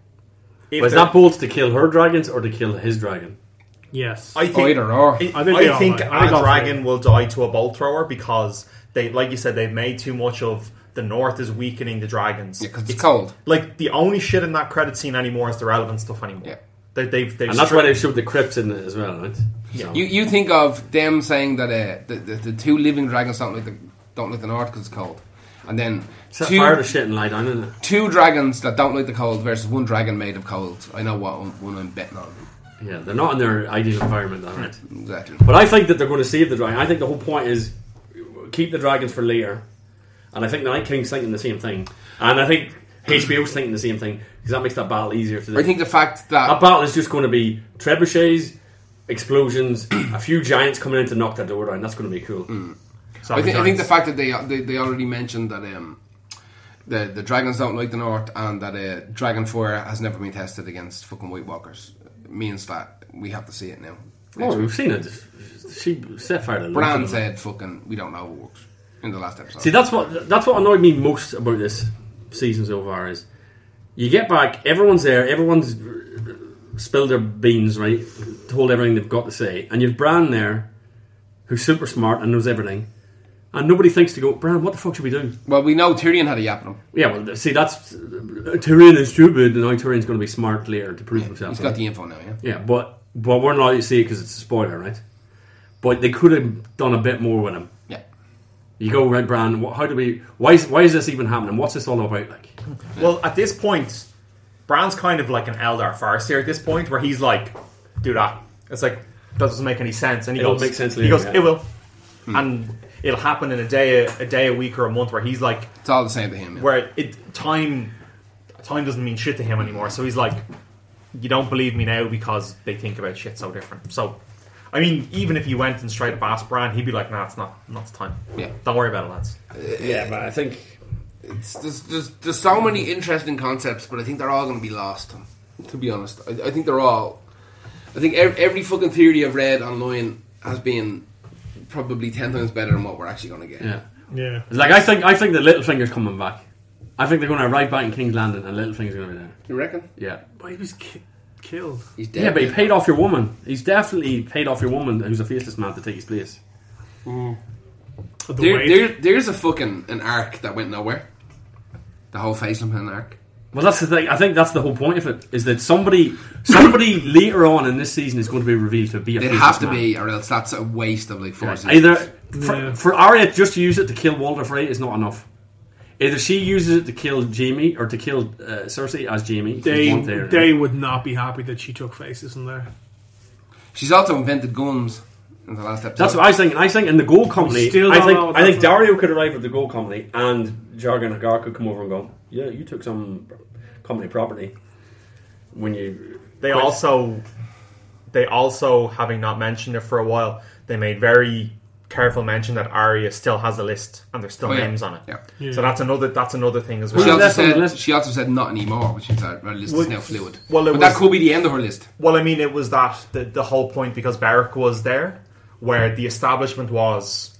If Was there- that bolts to kill her dragons or to kill his dragon? Yes. I think Either or. I, I think I they all think die. I think a all dragon three. will die to a bolt thrower because they, like you said, they've made too much of the North is weakening the dragons. Yeah, 'cause it's cold. Like the only shit in that credit scene anymore is the relevant stuff anymore. Yeah. They, they've, they've And that's why stripped- they showed the crypts in it as well, right? So- You you think of them saying that uh, the, the the two living dragons don't like the don't like the north because it's cold, And then Set two, fire to shit and lie down, isn't it? two dragons that don't like the cold versus one dragon made of cold. I know what one I'm betting on. Yeah, they're not in their ideal environment, though, right? Exactly. But I think that they're going to save the dragon. I think the whole point is keep the dragons for later. And I think the Night King's thinking the same thing. And I think H B O's thinking the same thing. Because that makes that battle easier to do. I think the fact that... That battle is just going to be trebuchets, explosions, a few giants coming in to knock that door down. That's going to be cool. Mm. I, th- I think the fact that they they, they already mentioned that um, the the dragons don't like the North and that uh, Dragon Fire has never been tested against fucking White Walkers means that we have to see it now. Oh, we've seen it. She set fire to Bran said fucking we don't know what works in the last episode. See, that's what that's what annoyed me most about this season so far is you get back, everyone's there, everyone's spilled their beans, right, told everything they've got to say, and you've Bran there who's super smart and knows everything. And nobody thinks to go, Bran, what the fuck should we do? Well, we know Tyrion had a yap at him. Yeah, well, see, that's... Uh, Tyrion is stupid, and now Tyrion's going to be smart later to prove yeah, himself. He's right? got the info now, yeah? Yeah, but, but we're not allowed to see it because it's a spoiler, right? But they could have done a bit more with him. Yeah. You go, right, Bran, what, how do we... Why is, why is this even happening? What's this all about, like? Well, at this point, Bran's kind of like an Eldar Farseer at this point, where he's like, do that. It's like, that doesn't make any sense. And he It'll goes, make sense he later, goes, yeah. it will. Hmm. And it'll happen in a day, a day, a week, or a month, where he's like, it's all the same to him. Yeah. Where it time, time doesn't mean shit to him anymore. So he's like, you don't believe me now because they think about shit so different. So, I mean, even if you went and straight up asked Bran, he'd be like, nah, it's not, not the time. Yeah, don't worry about it, lads. Yeah, but I think it's there's, there's, there's so many interesting concepts, but I think they're all going to be lost. To be honest, I, I think they're all. I think every, every fucking theory I've read online has been probably ten times better than what we're actually going to get. Yeah, yeah. Like I think, I think that Littlefinger's coming back. I think they're going to arrive back in King's Landing, and Littlefinger's going to be there. You reckon? Yeah. But he was ki- killed. He's dead. Yeah, but he paid off your woman. He's definitely paid off your woman, who's a faceless man, to take his place. Mm. The There, weight. there, there's a fucking an arc that went nowhere. The whole Faceless Man arc. Well, that's the thing. I think that's the whole point of it. Is that somebody, somebody later on in this season is going to be revealed to be a They faceless have to man. be, or else that's a waste of like four Yeah. seasons. Either for, Yeah. for Arya just to use it to kill Walder Frey is not enough. Either she uses it to kill Jaime or to kill uh, Cersei as Jaime. They, One there, they would not be happy that she took faces in there. She's also invented guns in the last episode. That's what I was thinking. I was thinking in the Gold Company. still I don't think know what I think that's Dario could arrive at the Gold Company and Jargon Hagar could come over and go, "Yeah, you took some company property when you." They quit." also, they also, having not mentioned it for a while, they made very careful mention that Arya still has a list and there's still Oh, yeah. names on it. Yeah. Yeah. So that's another that's another thing as She well. also, left on the said, list? she also said not anymore, which means that her list Well, is now fluid. well, it but that was- could be the end of her list. Well, I mean, it was that the, the whole point because Beric was there, where the establishment was,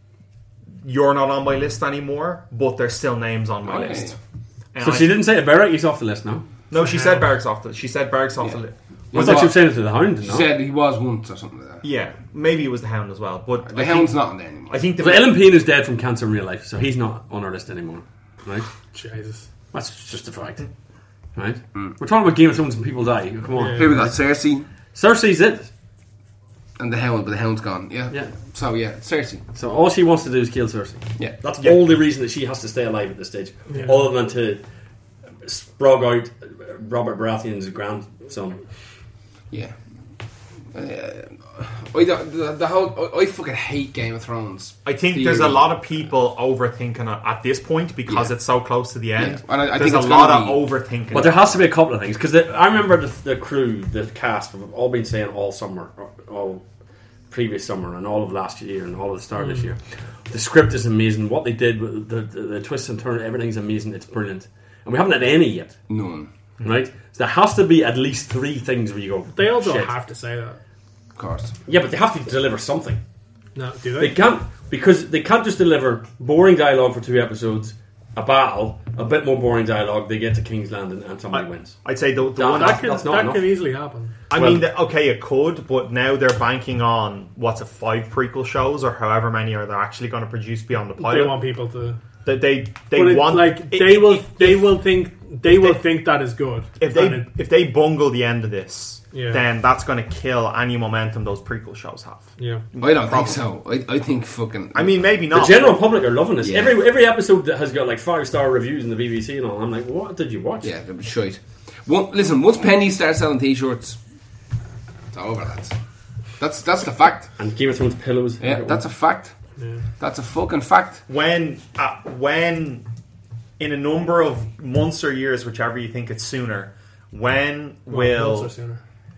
you're not on my list anymore, but there's still names on my Okay. list. And So I- she didn't say to Beric, he's off the list now. No, she said Beric's off the. She said Beric's off Yeah. the list. I thought she was saying it to the Hound. She No? said he was once or something like that. Yeah, maybe it was the Hound as well, but The I Hound's think, not on there anymore. I think the So Ellen Payne is dead from cancer in real life, so he's not on our list anymore. Right? Jesus. That's just a fact. Right? We're talking about Game of Thrones and people die. Come on. Yeah. Here we got Cersei Cersei's it. and the Hound, but the Hound's gone. Yeah. Yeah. So yeah, Cersei. So all she wants to do is kill Cersei. Yeah. That's Yeah. all the reason that she has to stay alive at this stage. Yeah. Other than to sprog out Robert Baratheon's grandson. Yeah. Uh, I, the, the, the whole, I, I fucking hate Game of Thrones. I think theory. there's a lot of people overthinking it at this point because Yeah. it's so close to the end. Yeah. And I- I there's think a it's lot gonna of be- overthinking. But there has to be a couple of things because I remember the, the crew, the cast, have all been saying all summer, all previous summer, and all of last year, and all of the start of this year. The script is amazing. What they did, with the, the, the twists and turns, everything's amazing. It's brilliant, and we haven't had any yet, None. right? So there has to be at least three things where you go. They all don't "Shit." have to say that. Of course. Yeah, but they have to deliver something. No, do They they? can't because they can't just deliver boring dialogue for two episodes, a battle, a bit more boring dialogue. They get to King's Landing and somebody I, wins. I'd say the, the That- one. That can, That's not that enough. can easily happen. I well- mean, that, okay, it could, but now they're banking on what's it, five prequel shows or however many are they actually going to produce beyond the They pilot. want people to. They they, they But it- want like it- they it- will. if- They will think. They will they- think that is good. if they And it- if they bungle the end of this Yeah. then that's going to kill any momentum those prequel shows have. Yeah. I don't think so. I, I think fucking. I mean, maybe The not. general public are loving this. Yeah. Every every episode that has got like five star reviews in the B B C and all. I'm like, what did you watch? Yeah, that was shite. One, listen, once Penny starts selling T-shirts, it's over. That's that's that's the fact. And Game of Thrones pillows. Yeah, that's a fact. Yeah. That's a fucking fact. when uh, when in a number of months or years, whichever you think it's sooner, when will Months or sooner.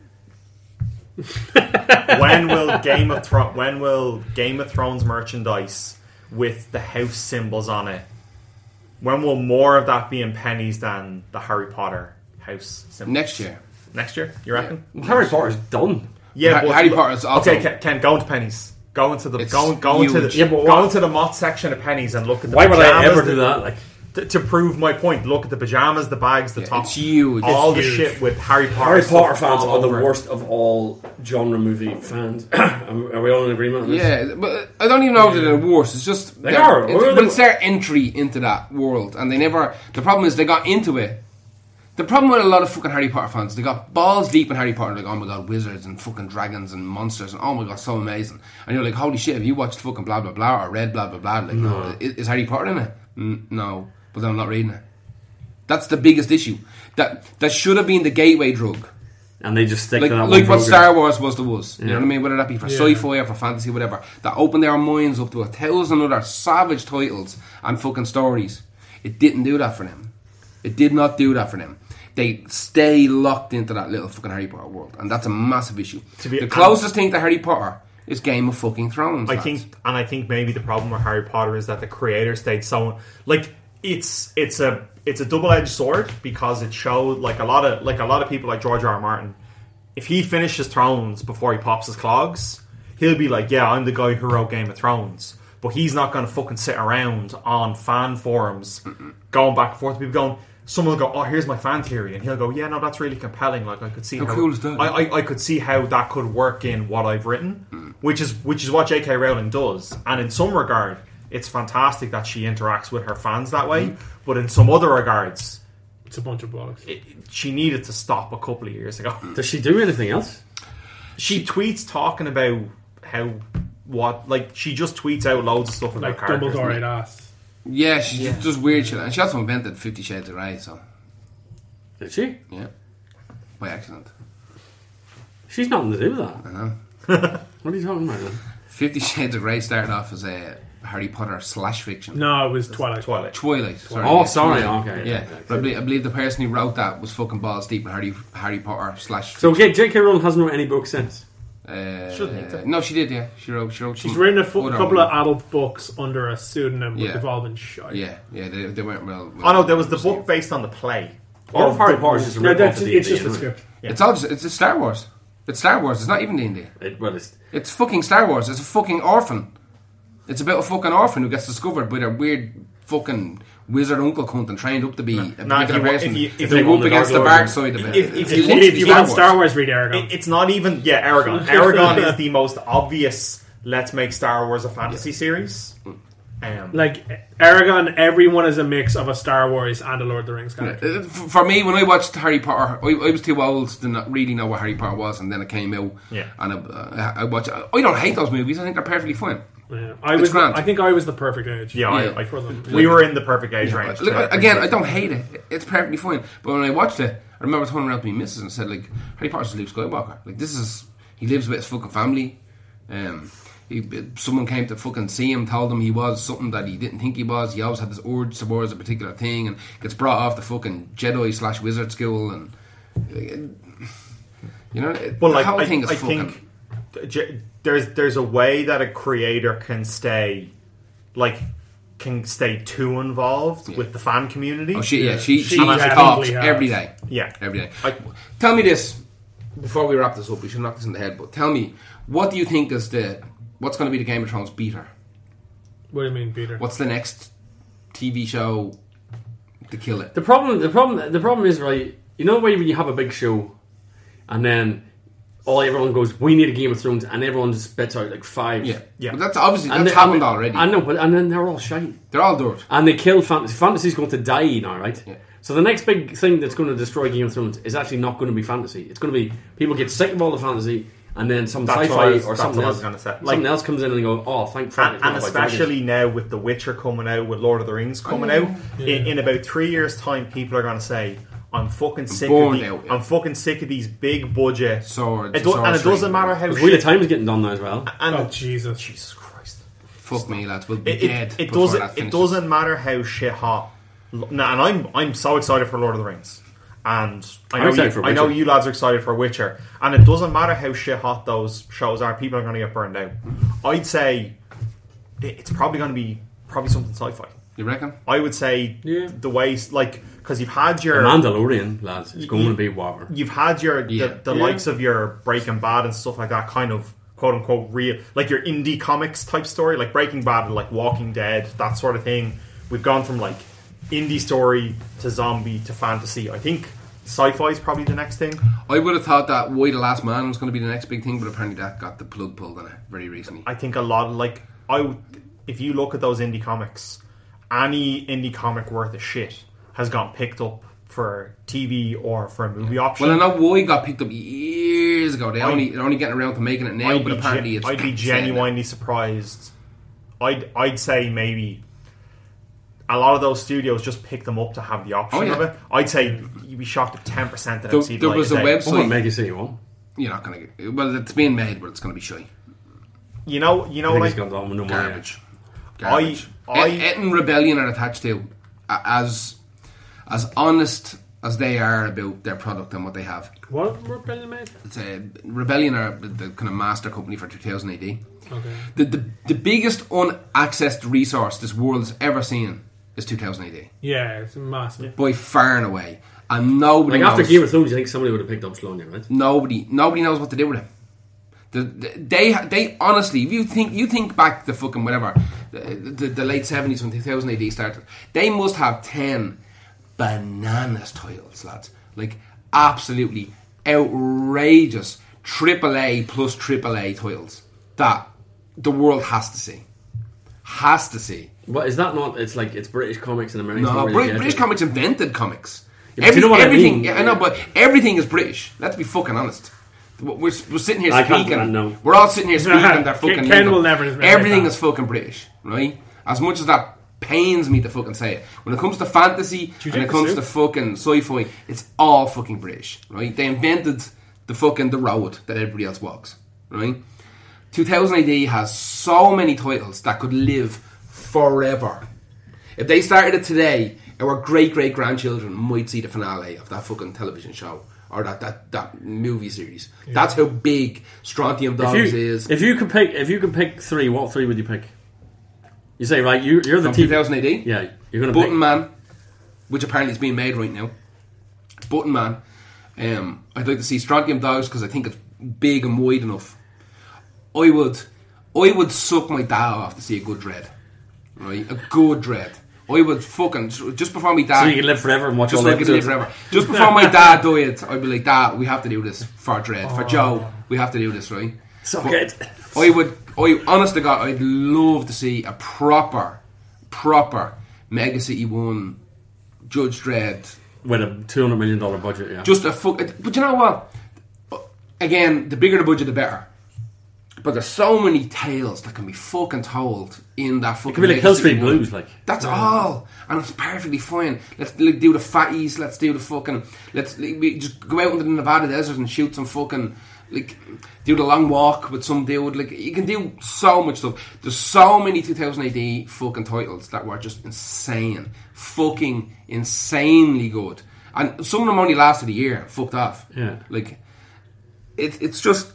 when will Game of Thro- when will Game of Thrones merchandise with the house symbols on it? When will more of that be in pennies than the Harry Potter house symbols? Next year. Next year, you reckon? Well, Harry Potter's done. Yeah, Ha- but Harry Potter's also- okay. Ken, Ken, go into pennies. Go into the It's go, go into the huge. Yeah, but go what- into the Mott section of pennies and look at the Why would I pajamas ever that- do that? Like To, to prove my point, look at the pajamas, the bags, the Yeah, top, it's huge. all It's the huge. shit with Harry Potter. Harry stuff Potter fans all are the over it. worst of all genre movie fans. are we all in agreement on this? Yeah, but I don't even know if they're worse. It's just They they're- are. It's, Well, but they- it's their entry into that world, and they never. The problem is they got into it. The problem with a lot of fucking Harry Potter fans, they got balls deep in Harry Potter. Like, oh my god, wizards and fucking dragons and monsters, and oh my god, so amazing. And you're like, holy shit, have you watched fucking blah blah blah or read blah blah blah? Like, no, is, is Harry Potter in it? Mm, no, but then I'm not reading it. That's the biggest issue. That that should have been the gateway drug. And they just stick Like, to that like one what program. Star Wars was to us. You know Yeah. what I mean? Whether that be for Yeah. sci-fi or for fantasy, whatever. That opened their minds up to a thousand other savage titles and fucking stories. It didn't do that for them. It did not do that for them. They stay locked into that little fucking Harry Potter world. And that's a massive issue. To be- the closest thing to Harry Potter is Game of fucking Thrones. I lads. think, and I think maybe the problem with Harry Potter is that the creator stayed so like it's it's a it's a double edged sword because it showed like a lot of like a lot of people like George R. R. Martin. If he finishes Thrones before he pops his clogs, he'll be like, "Yeah, I'm the guy who wrote Game of Thrones," but he's not going to fucking sit around on fan forums going back and forth. People going. Someone will go, oh, here's my fan theory, and he'll go, yeah, no, that's really compelling. Like I could see How how, cool is that? I, I, I could see how that could work in what I've written, Mm. which is which is what J K. Rowling does. And in some regard, it's fantastic that she interacts with her fans that way. Mm. But in some other regards, It's a bunch of bollocks. it, she needed to stop a couple of years ago. Does she do anything else? She tweets talking about how what like she just tweets out loads of stuff about Like characters. Dumbledore ate ass. Yeah, she just does weird shit. And she also invented Fifty Shades of Grey, so. Did she? Yeah. By accident. She's nothing to do with that. I know. What are you talking about? Then? Fifty Shades of Grey started off as a Harry Potter slash fiction. No, it was Twilight. Twilight. Twilight. Sorry. Oh, Yeah, sorry. Twilight. Okay. Yeah, okay, okay. but I believe, I believe the person who wrote that was fucking balls deep in Harry Harry Potter slash. So okay, J K. Rowling hasn't wrote any books since. uh, Shouldn't need to. no, she did. Yeah, she wrote. She wrote. She's some written a fu- other couple one. of adult books under a pseudonym, but Yeah. they've all been shite. Yeah, yeah, they, they weren't well. Oh no, there was the book based on the play. All of Harry Potter is just a No, rip that's, off of it's D and D, just a isn't it? script. It's all just. It's a Star Wars. It's Star Wars. It's not even D and D. It, well, it's, It's fucking Star Wars. It's a fucking orphan. It's about a fucking orphan who gets discovered by their weird fucking wizard uncle cunt and trained up to be a Nah, if particular you wa- person. if you- if to you go want up the against the Dark dark Lord, side of it. if- if It's you- If, literally if you Star want Wars. Star Wars, read Aragon. It, it's not even yeah, Aragon. Aragon is the most obvious. Let's make Star Wars a fantasy series. Um, Like Aragon, everyone is a mix of a Star Wars and a Lord of the Rings character. Uh, f- For me, when I watched Harry Potter, I, I was too old to not really know what Harry Potter was, and then it came out. Yeah. And I, uh, I watched. I don't hate those movies. I think they're perfectly fine. Yeah. I was. grand. I think I was the perfect age. yeah, I, Yeah. I, For them. we were in the perfect age range. Look, to again, I appreciate don't hate it. It's perfectly fine. But when I watched it, I remember turning around to my missus and said, like, Harry Potter's Luke Skywalker. Like, this is he lives with his fucking family. Um, he, someone came to fucking see him, told him he was something that he didn't think he was. He always had this urge towards a particular thing, and gets brought off the fucking Jedi slash wizard school, and you know, Well, the like whole I, thing is I fucking. think j- there's there's a way that a creator can stay, like, can stay too involved Yeah. with the fan community. Oh, she, yeah, she, she, She talks definitely has. every day. Yeah. Every day. Like, Tell me this before we wrap this up. We should knock this in the head. But tell me, what do you think is the what's going to be the Game of Thrones beater? What do you mean, Peter? What's the next T V show to kill it? the problem. The problem. The problem is right. You know the way when you have a big show, and then all everyone goes, "We need a Game of Thrones," and everyone just spits out like five. Yeah, Yeah. But that's obviously And that's they- happened and- already. I know, but and then they're all shite. They're all dirt. And they kill fantasy. Fantasy's going to die now, right? Yeah. So the next big thing that's going to destroy Game of Thrones is actually not going to be fantasy. It's going to be people get sick of all the fantasy, and then some That's sci-fi what I was- or that's something what I was else, gonna say. something Like- else comes in and they go, "Oh, thank fuck!" And, it's and not about dragons." especially now with The Witcher coming out, with Lord of the Rings coming out, in, in about three years' time, people are going to say, "I'm fucking sick of burned the, out, yeah. I'm fucking sick of these big budget Swords, It do- and it sorcery. doesn't matter how Because Wheel of shit. Time is getting done now as well. And Oh Jesus! Jesus Christ, Fuck me, lads. We'll be it, dead. it, it before doesn't. that It finishes. doesn't matter how shit hot. No, and I'm I'm so excited for Lord of the Rings, and I I'm know excited you, for I know Witcher. you lads are excited for Witcher, and it doesn't matter how shit hot those shows are. People are going to get burned out. I'd say it- it's probably going to be probably something sci-fi. You reckon? I would say Yeah. the way like because you've had The your Mandalorian, lads, it's going You- to be water. you've had your Yeah. the, the Yeah. likes of your Breaking Bad and stuff like that kind of quote unquote real like your indie comics type story like Breaking Bad and like Walking Dead, that sort of thing. We've gone from like indie story to zombie to fantasy. I think sci-fi is probably the next thing. I would have thought that Why the Last Man was going to be the next big thing, but apparently that got the plug pulled on it very recently. I think a lot of like I would, if you look at those indie comics, any indie comic worth of shit has gotten picked up for T V or for a movie option. Well, I know Why got picked up years ago. They I- only they're only getting around to making it now, I'd but be apparently gen- it's. I'd be set genuinely surprised. I'd I'd say maybe a lot of those studios just pick them up to have the option Oh, yeah. of it. I'd say you'd be shocked if ten percent of There- them see the there light was of a day. website- Someone make you see one. You're not going to get. Well, it's being made, but it's going to be shy. You know, you I know, think like it's gone on with no money. Garbage. Garbage. I- I- Et- Et and Rebellion are attached to a- as as honest as they are about their product and what they have. What Rebellion made? It's a, Rebellion are the kind of master company for two thousand A D. Okay. The, the the biggest unaccessed resource this world has ever seen is two thousand A D. Yeah, it's massive. By far and away. And nobody Like after knows, Game of Thrones, you think somebody would have picked up Slonia, right? nobody nobody knows what to do with it. The, the, they they honestly, if you think you think back to fucking whatever the, the, the late seventies when two thousand A D started, they must have ten bananas titles, lads. Like absolutely outrageous triple A plus triple A titles that the world has to see, has to see. But is that not? It's like it's British comics and American. No, don't Brit- really get British it. comics invented comics. Yeah, but you know what I everything, mean. yeah, I know, but everything is British. Let's be fucking honest. We're, we're sitting here I can't speaking. do that, no. We're all sitting here speaking Ken their fucking will lingo. never admit Everything that. is fucking British, right? As much as that pains me to fucking say it. When it comes to fantasy and drink it comes the to soup? fucking sci-fi, it's all fucking British, right? They invented the fucking the road that everybody else walks, right? two thousand A D has so many titles that could live forever. If they started it today, our great great grandchildren might see the finale of that fucking television show or that that, that movie series. That's how big Strontium Dogs If you, is. if you could pick, if you could pick three, what three would you pick? You say right, you, you're the From T V. two thousand A D, Yeah, you're gonna Button pick. Man, which apparently is being made right now. Button Man. Um, I'd like to see Strontium Dogs because I think it's big and wide enough. I would, I would suck my dad off to see a good Dread, right? A good Dread. I would fucking just before my dad. So you can live forever and watch Just all the so I could live episodes. forever. Just before my dad died, I'd be like, Dad, we have to do this for Dread, for Joe. We have to do this, right? So But good. I would, I honest to God, I'd love to see a proper, proper Mega City One, Judge Dredd. With a two hundred million dollar budget, yeah. Just a fuck. But you know what? Again, the bigger the budget, the better. But there's so many tales that can be fucking told in that fucking. it could be like Mega Hill City Street One. Blues, like. That's all, and it's perfectly fine. Let's like, do the fatties. Let's do the fucking. Let's like, we just go out into the Nevada desert and shoot some fucking like do the long walk with some dude. Like you can do so much stuff. There's so many two thousand A D fucking titles that were just insane, fucking insanely good, and some of them only lasted a year. and Fucked off. Yeah. Like it, it's just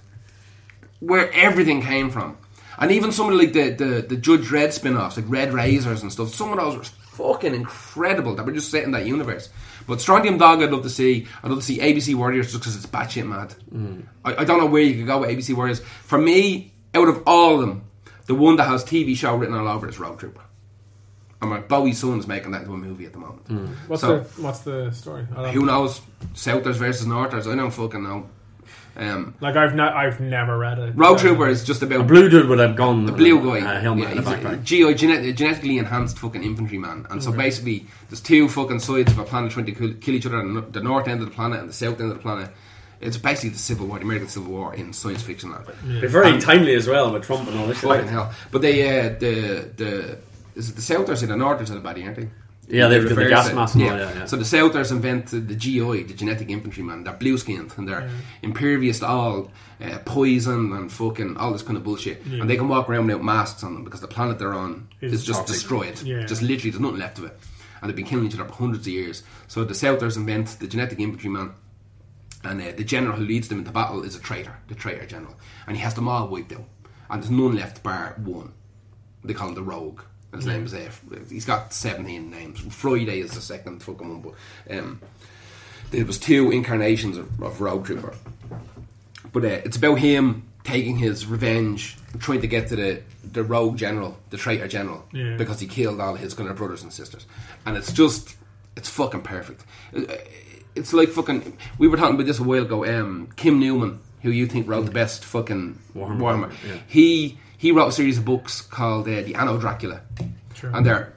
where everything came from. And even some of like the, the, the Judge Dredd spin-offs, like Red Razors and stuff, some of those were fucking incredible that were just set in that universe. But Strontium Dog I'd love to see. I'd love to see A B C Warriors just because it's batshit mad. Mm. I, I don't know where you could go with A B C Warriors. For me, out of all of them, the one that has T V show written all over it is Road Trooper. And my Bowie's son's making that into a movie at the moment. What's So- the What's the story? I don't Who knows? Southers versus Northers? I don't fucking know. Um, Like I've not, I've never read it. Rogue Trooper is just A about blue dude with a gun. the blue and guy. a helmet yeah, and a he's a backpack. G I, genet- genetically enhanced fucking infantryman. And so basically, there's two fucking sides of a planet trying to kill, kill each other, the the north end of the planet and the south end of the planet. It's basically the Civil War, the American Civil War in science fiction land. They're very timely as well with Trump and all this Fucking shit. hell. But they, uh, the, the, is it the Southers or the Northers are the baddie, aren't they? Yeah, they've got the reverse gas it. mask and yeah. all, yeah, yeah. So the Southers invented the G I, the genetic infantryman. They're blue skinned and they're impervious to all uh, poison and fucking all this kind of bullshit. Yeah. And they can walk around without masks on them because the planet they're on It's is just toxic. destroyed. Yeah. Just literally, there's nothing left of it. And they've been killing each other for hundreds of years. So the Southers invent the genetic infantryman. And uh, the general who leads them into battle is a traitor, the traitor general. And he has them all wiped out. And there's none left bar one. They call him the Rogue. His name is, uh, he's got seventeen names. Friday is the second fucking one. But um, there was two incarnations of, of Rogue Trooper. But uh, it's about him taking his revenge, trying to get to the, the Rogue general, the traitor general. Yeah. Because he killed all his kind of brothers and sisters. And it's just, it's fucking perfect. It's like fucking, we were talking about this a while ago, um, Kim Newman, who you think wrote the best fucking Warhammer, Warhammer. yeah. He he wrote a series of books called uh, The Anno Dracula. Sure. And they're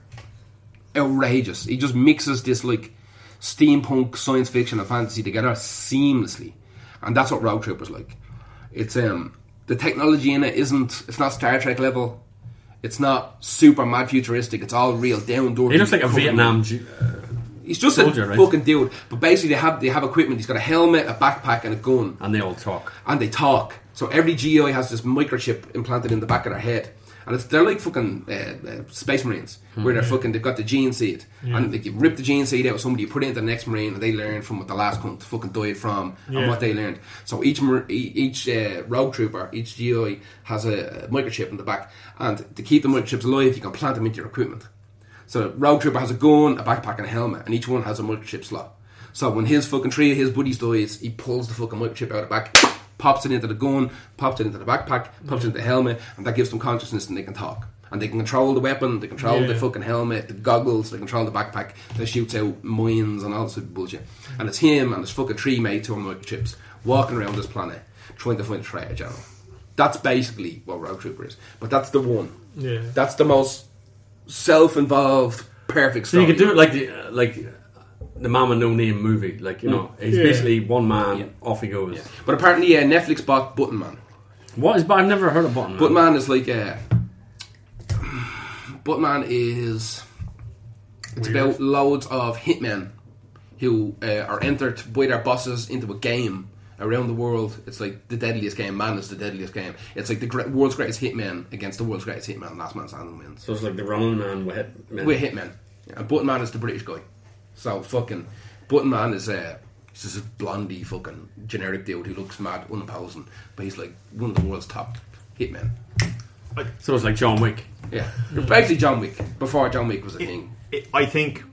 outrageous. He just mixes this like steampunk science fiction and fantasy together seamlessly. And that's what Rogue Trooper's like. It's um the technology in it isn't, it's not Star Trek level. It's not super mad futuristic. It's all real down dirty. He looks like a Vietnam. G- uh, He's just soldier, a right? fucking dude. But basically, they have they have equipment. He's got a helmet, a backpack, and a gun, and they all talk. and they talk. So every G I has this microchip implanted in the back of their head, and it's they're like fucking uh, uh, Space Marines, where they're fucking they've got the gene seed, Yeah. and like you rip the gene seed out of somebody, you put it into the next Marine, and they learn from what the last cunt fucking died from Yeah. and what they learned. So each mar- e- each uh, Rogue Trooper, each G I has a, a microchip in the back, and to keep the microchips alive, you can plant them into your equipment. So Rogue Trooper has a gun, a backpack, and a helmet, and each one has a microchip slot. So when his fucking three of his buddies dies, he pulls the fucking microchip out of the back, pops it into the gun, pops it into the backpack, pops it into the helmet, and that gives them consciousness and they can talk. And they can control the weapon, they control Yeah. the fucking helmet, the goggles, they control the backpack that shoots out mines and all this sort of bullshit. And it's him and his fucking three mates who are microchips walking around this planet trying to find a traitor general. That's basically what Rogue Trooper is. But that's the one. Yeah. That's the most self-involved, perfect So story. you could do it like the uh, like the Man with No Name movie. Like you know, he's Yeah. basically one man. Yeah. Off he goes. Yeah. But apparently, uh, Netflix bought Button Man. What is? I've never heard of Button Man. Button Man is like uh, Button Man is it's Weird. about loads of hitmen who uh, are entered by their bosses into a game around the world. It's like the deadliest game. Man is the deadliest game. It's like the gre- world's greatest hitman against the world's greatest hitman. Last man standing wins. So it's like the Running Man with hit men. We're hitmen. Yeah, and Button Man is the British guy. So fucking Button Man is uh, he's just a blondie fucking generic dude who looks mad, unimposing, but he's like one of the world's top hitmen. So it's like John Wick. Yeah, basically John Wick before John Wick was a thing. It, I think,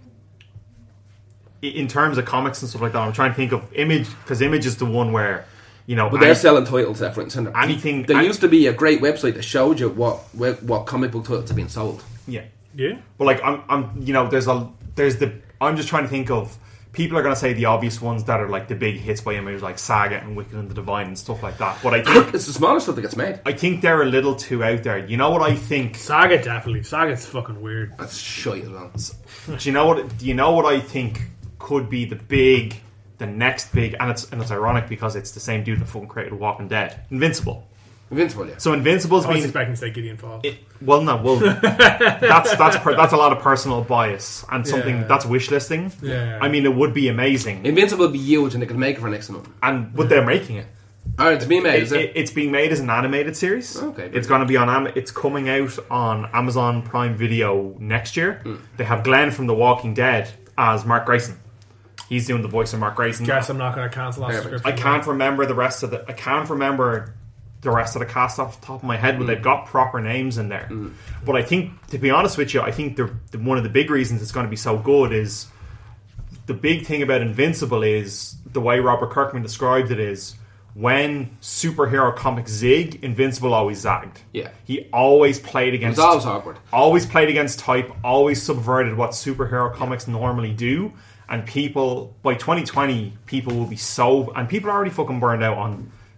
i- in terms of comics and stuff like that, I'm trying to think of Image, because Image is the one where, you know, But they're any- selling titles left, right, and centre. Anything- There any- used to be a great website that showed you what what, what comic book titles have been sold. yeah. Yeah. But like, I'm, I'm, you know, there's a, there's the, I'm just trying to think of. People are going to say the obvious ones that are like the big hits by Image, like Saga and Wicked and the Divine and stuff like that. But I think, It's the smaller stuff that gets made. I think they're a little too out there. You know what I think? Saga definitely. Saga's fucking weird. That's shite as well. Do you know what? Do you know what I think could be the big, the next big? And it's and it's ironic because it's the same dude that fucking created Walking Dead, Invincible. Invincible, yeah. So Invincible's I was been. expecting to say Gideon Falls. It, well, no, well, that's that's per, that's a lot of personal bias and something Yeah. that's wish listing. Yeah. I mean, it would be amazing, Invincible would be huge and they could make it for next month. and but they're making it. Alright, it's being made, is It, it? it, it's being made as an animated series. Okay, very it's going to be on. Am- It's coming out on Amazon Prime Video next year. Hmm. They have Glenn from The Walking Dead as Mark Grayson. He's doing the voice of Mark Grayson. Guess I'm not going to cancel that Perfect. subscription. I can't remember the rest of the. I can't remember the rest of the cast off the top of my head, but they've got proper names in there. But I think, to be honest with you, I think the, the one of the big reasons it's going to be so good is the big thing about Invincible is the way Robert Kirkman described it is when superhero comics zig, Invincible always zagged. Yeah. He always played against. It's always awkward. Always played against type. Always subverted what superhero comics normally do. And people by twenty twenty, people will be so, and people are already fucking burned out on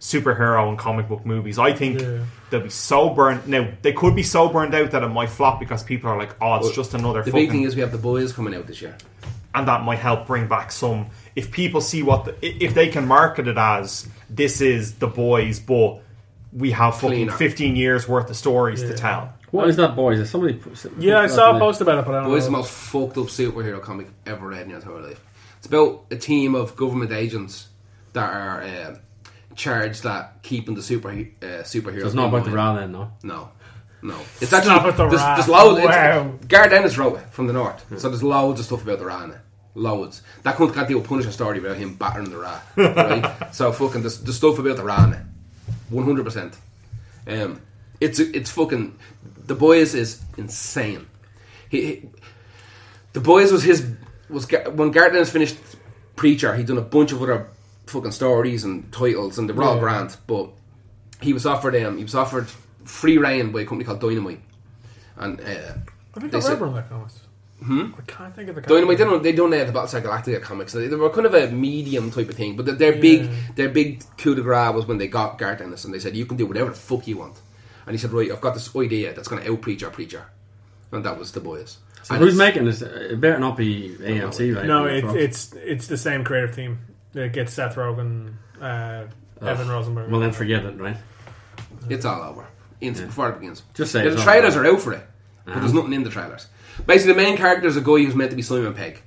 superhero and comic book movies. I think Yeah. they'll be so burned. Now they could be so burned out that it might flop because people are like, "Oh, it's Well, just another." The fucking... big thing is we have The Boys coming out this year. and that might help bring back some. If people see what, the, if they can market it as this is The Boys, but we have fucking Cleaner. fifteen years worth of stories to tell. What is that, boys? Is somebody? Yeah, I saw a post about it, but I don't Boys is the know. most fucked up superhero comic ever read in your entire life. It's about a team of government agents that are uh, charged at keeping the super uh, superheroes. So it's not about the in Ra line. then, no. No, no. It's It's actually not about the there's, Ra. there's loads. Wow. It's, Garth Ennis wrote it from the north, so there's loads of stuff about the Ra in it. Loads. That cunt can't do a Punisher story about him battering the Ra. Right? So fucking the, the stuff about the Ra in it, one hundred percent. Um, it's it's fucking. The Boys is insane. He, he The Boys was his was when Garth Ennis finished Preacher. He'd done a bunch of other fucking stories and titles, and they were all Yeah. grand. But he was offered um, he was offered free reign by a company called Dynamite, and uh, I think they I said- remember that comics. Hmm? I can't think of the Dynamite. They comic. don't. They done uh, the Battlestar Galactica comics. They, they were kind of a medium type of thing, but their, their big, their big coup de grace was when they got Garth Ennis and they said, "You can do whatever the fuck you want." And he said, "Right, I've got this idea that's going to out Preacher, Preacher," and that was The Boys. So And who's it's- making this? It better not be A M C, right? No, Game of it, Thrones. it's it's the same creative team. It gets Seth Rogen, uh, Evan Rosenberg. Well, then forget it, right? It's all over. In, Before it begins. Just say Yeah, it's the all trailers over. are out for it, but there's nothing in the trailers. Basically, the main character is a guy who's meant to be Simon Pegg.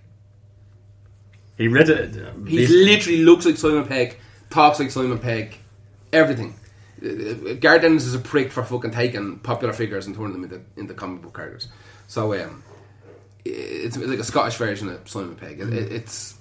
He read it. uh, He basically- literally looks like Simon Pegg, talks like Simon Pegg, everything. Uh, Garth Ennis is a prick for fucking taking popular figures and turning them into, into comic book characters. So um, it's, it's like a Scottish version of Simon Pegg. It, it, it's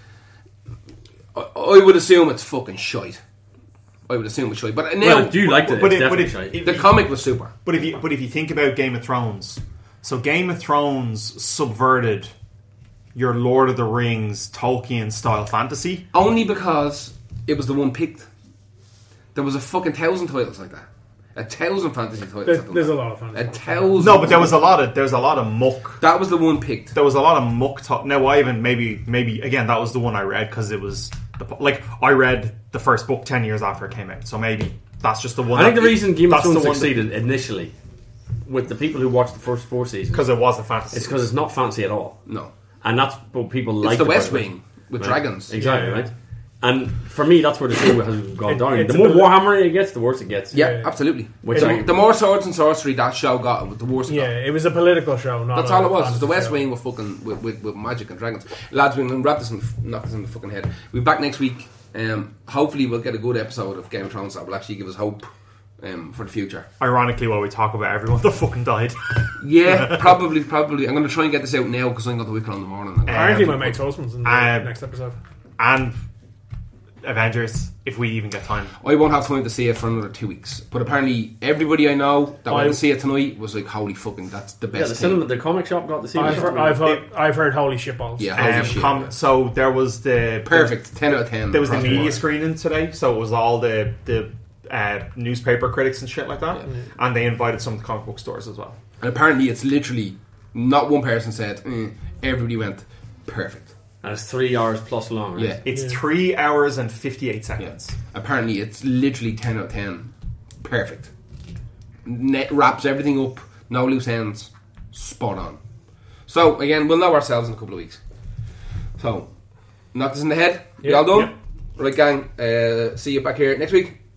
I, I would assume it's fucking shite. I would assume it's shite. But now Well, you liked it. But It's it- but definitely if- shite. if- the comic was super. But if you but if you think about Game of Thrones, so Game of Thrones subverted your Lord of the Rings Tolkien style fantasy. Only because it was the one picked. There was a fucking thousand titles like that. A thousand fantasy titles. There's, that done there's that. a lot of fun. A thousand. No, but there was a lot of there's a lot of muck. That was the one picked. There was a lot of muck. To- now I even maybe maybe again that was the one I read because it was the, like I read the first book ten years after it came out. So maybe that's just the one. I think that- the reason Game of that's the Thrones one that- succeeded initially with the people who watched the first four seasons because it was a fantasy. it's because it's not fancy at all, No. and that's what people like. It's the West Wing with Right. dragons. Exactly, Yeah. right? And for me, that's where the show has gone It- down. it's The a more bit- Warhammer it gets, the worse it gets. Yeah, Yeah. absolutely. Which the, I- the more swords and sorcery that show got, the worse it Yeah, got. it was a political show. Not That's a all it was. It was fantasy the West show. Wing with fucking with, with, with magic and dragons. Lads, we're going to wrap this and knock this in the fucking head. We'll be back next week. Um, hopefully, we'll get a good episode of Game of Thrones that will actually give us hope um, for the future. Ironically, while we talk about everyone that fucking died. Yeah, probably, probably. I'm going to try and get this out now because I got the weekend in the morning. Apparently, Um, my mate's husband's in the um, next episode. and Avengers, if we even get time. I won't have time to see it for another two weeks. But apparently, everybody I know that went I- to see it tonight was like, "Holy fucking, that's the Yeah, best the thing." cinema, the comic shop got the series. I've heard, I've heard, I've heard holy shitballs. Yeah, holy Um, shit. com- so there was the Perfect, ten out of ten. There was the across media board. screening today, so it was all the the uh, newspaper critics and shit like that, Yeah. and they invited some of the comic book stores as well. And apparently, it's literally not one person said. Mm, everybody went perfect. And it's three hours plus long. Right? Yeah. It's Yeah. three hours and fifty eight Yeah. seconds. Apparently, it's literally ten out of ten. Perfect. Net wraps everything up. No loose ends. Spot on. So again, we'll know ourselves in a couple of weeks. So, knock this in the head. Yeah. Y'all done? Yeah. Right, gang. Uh, see you back here next week.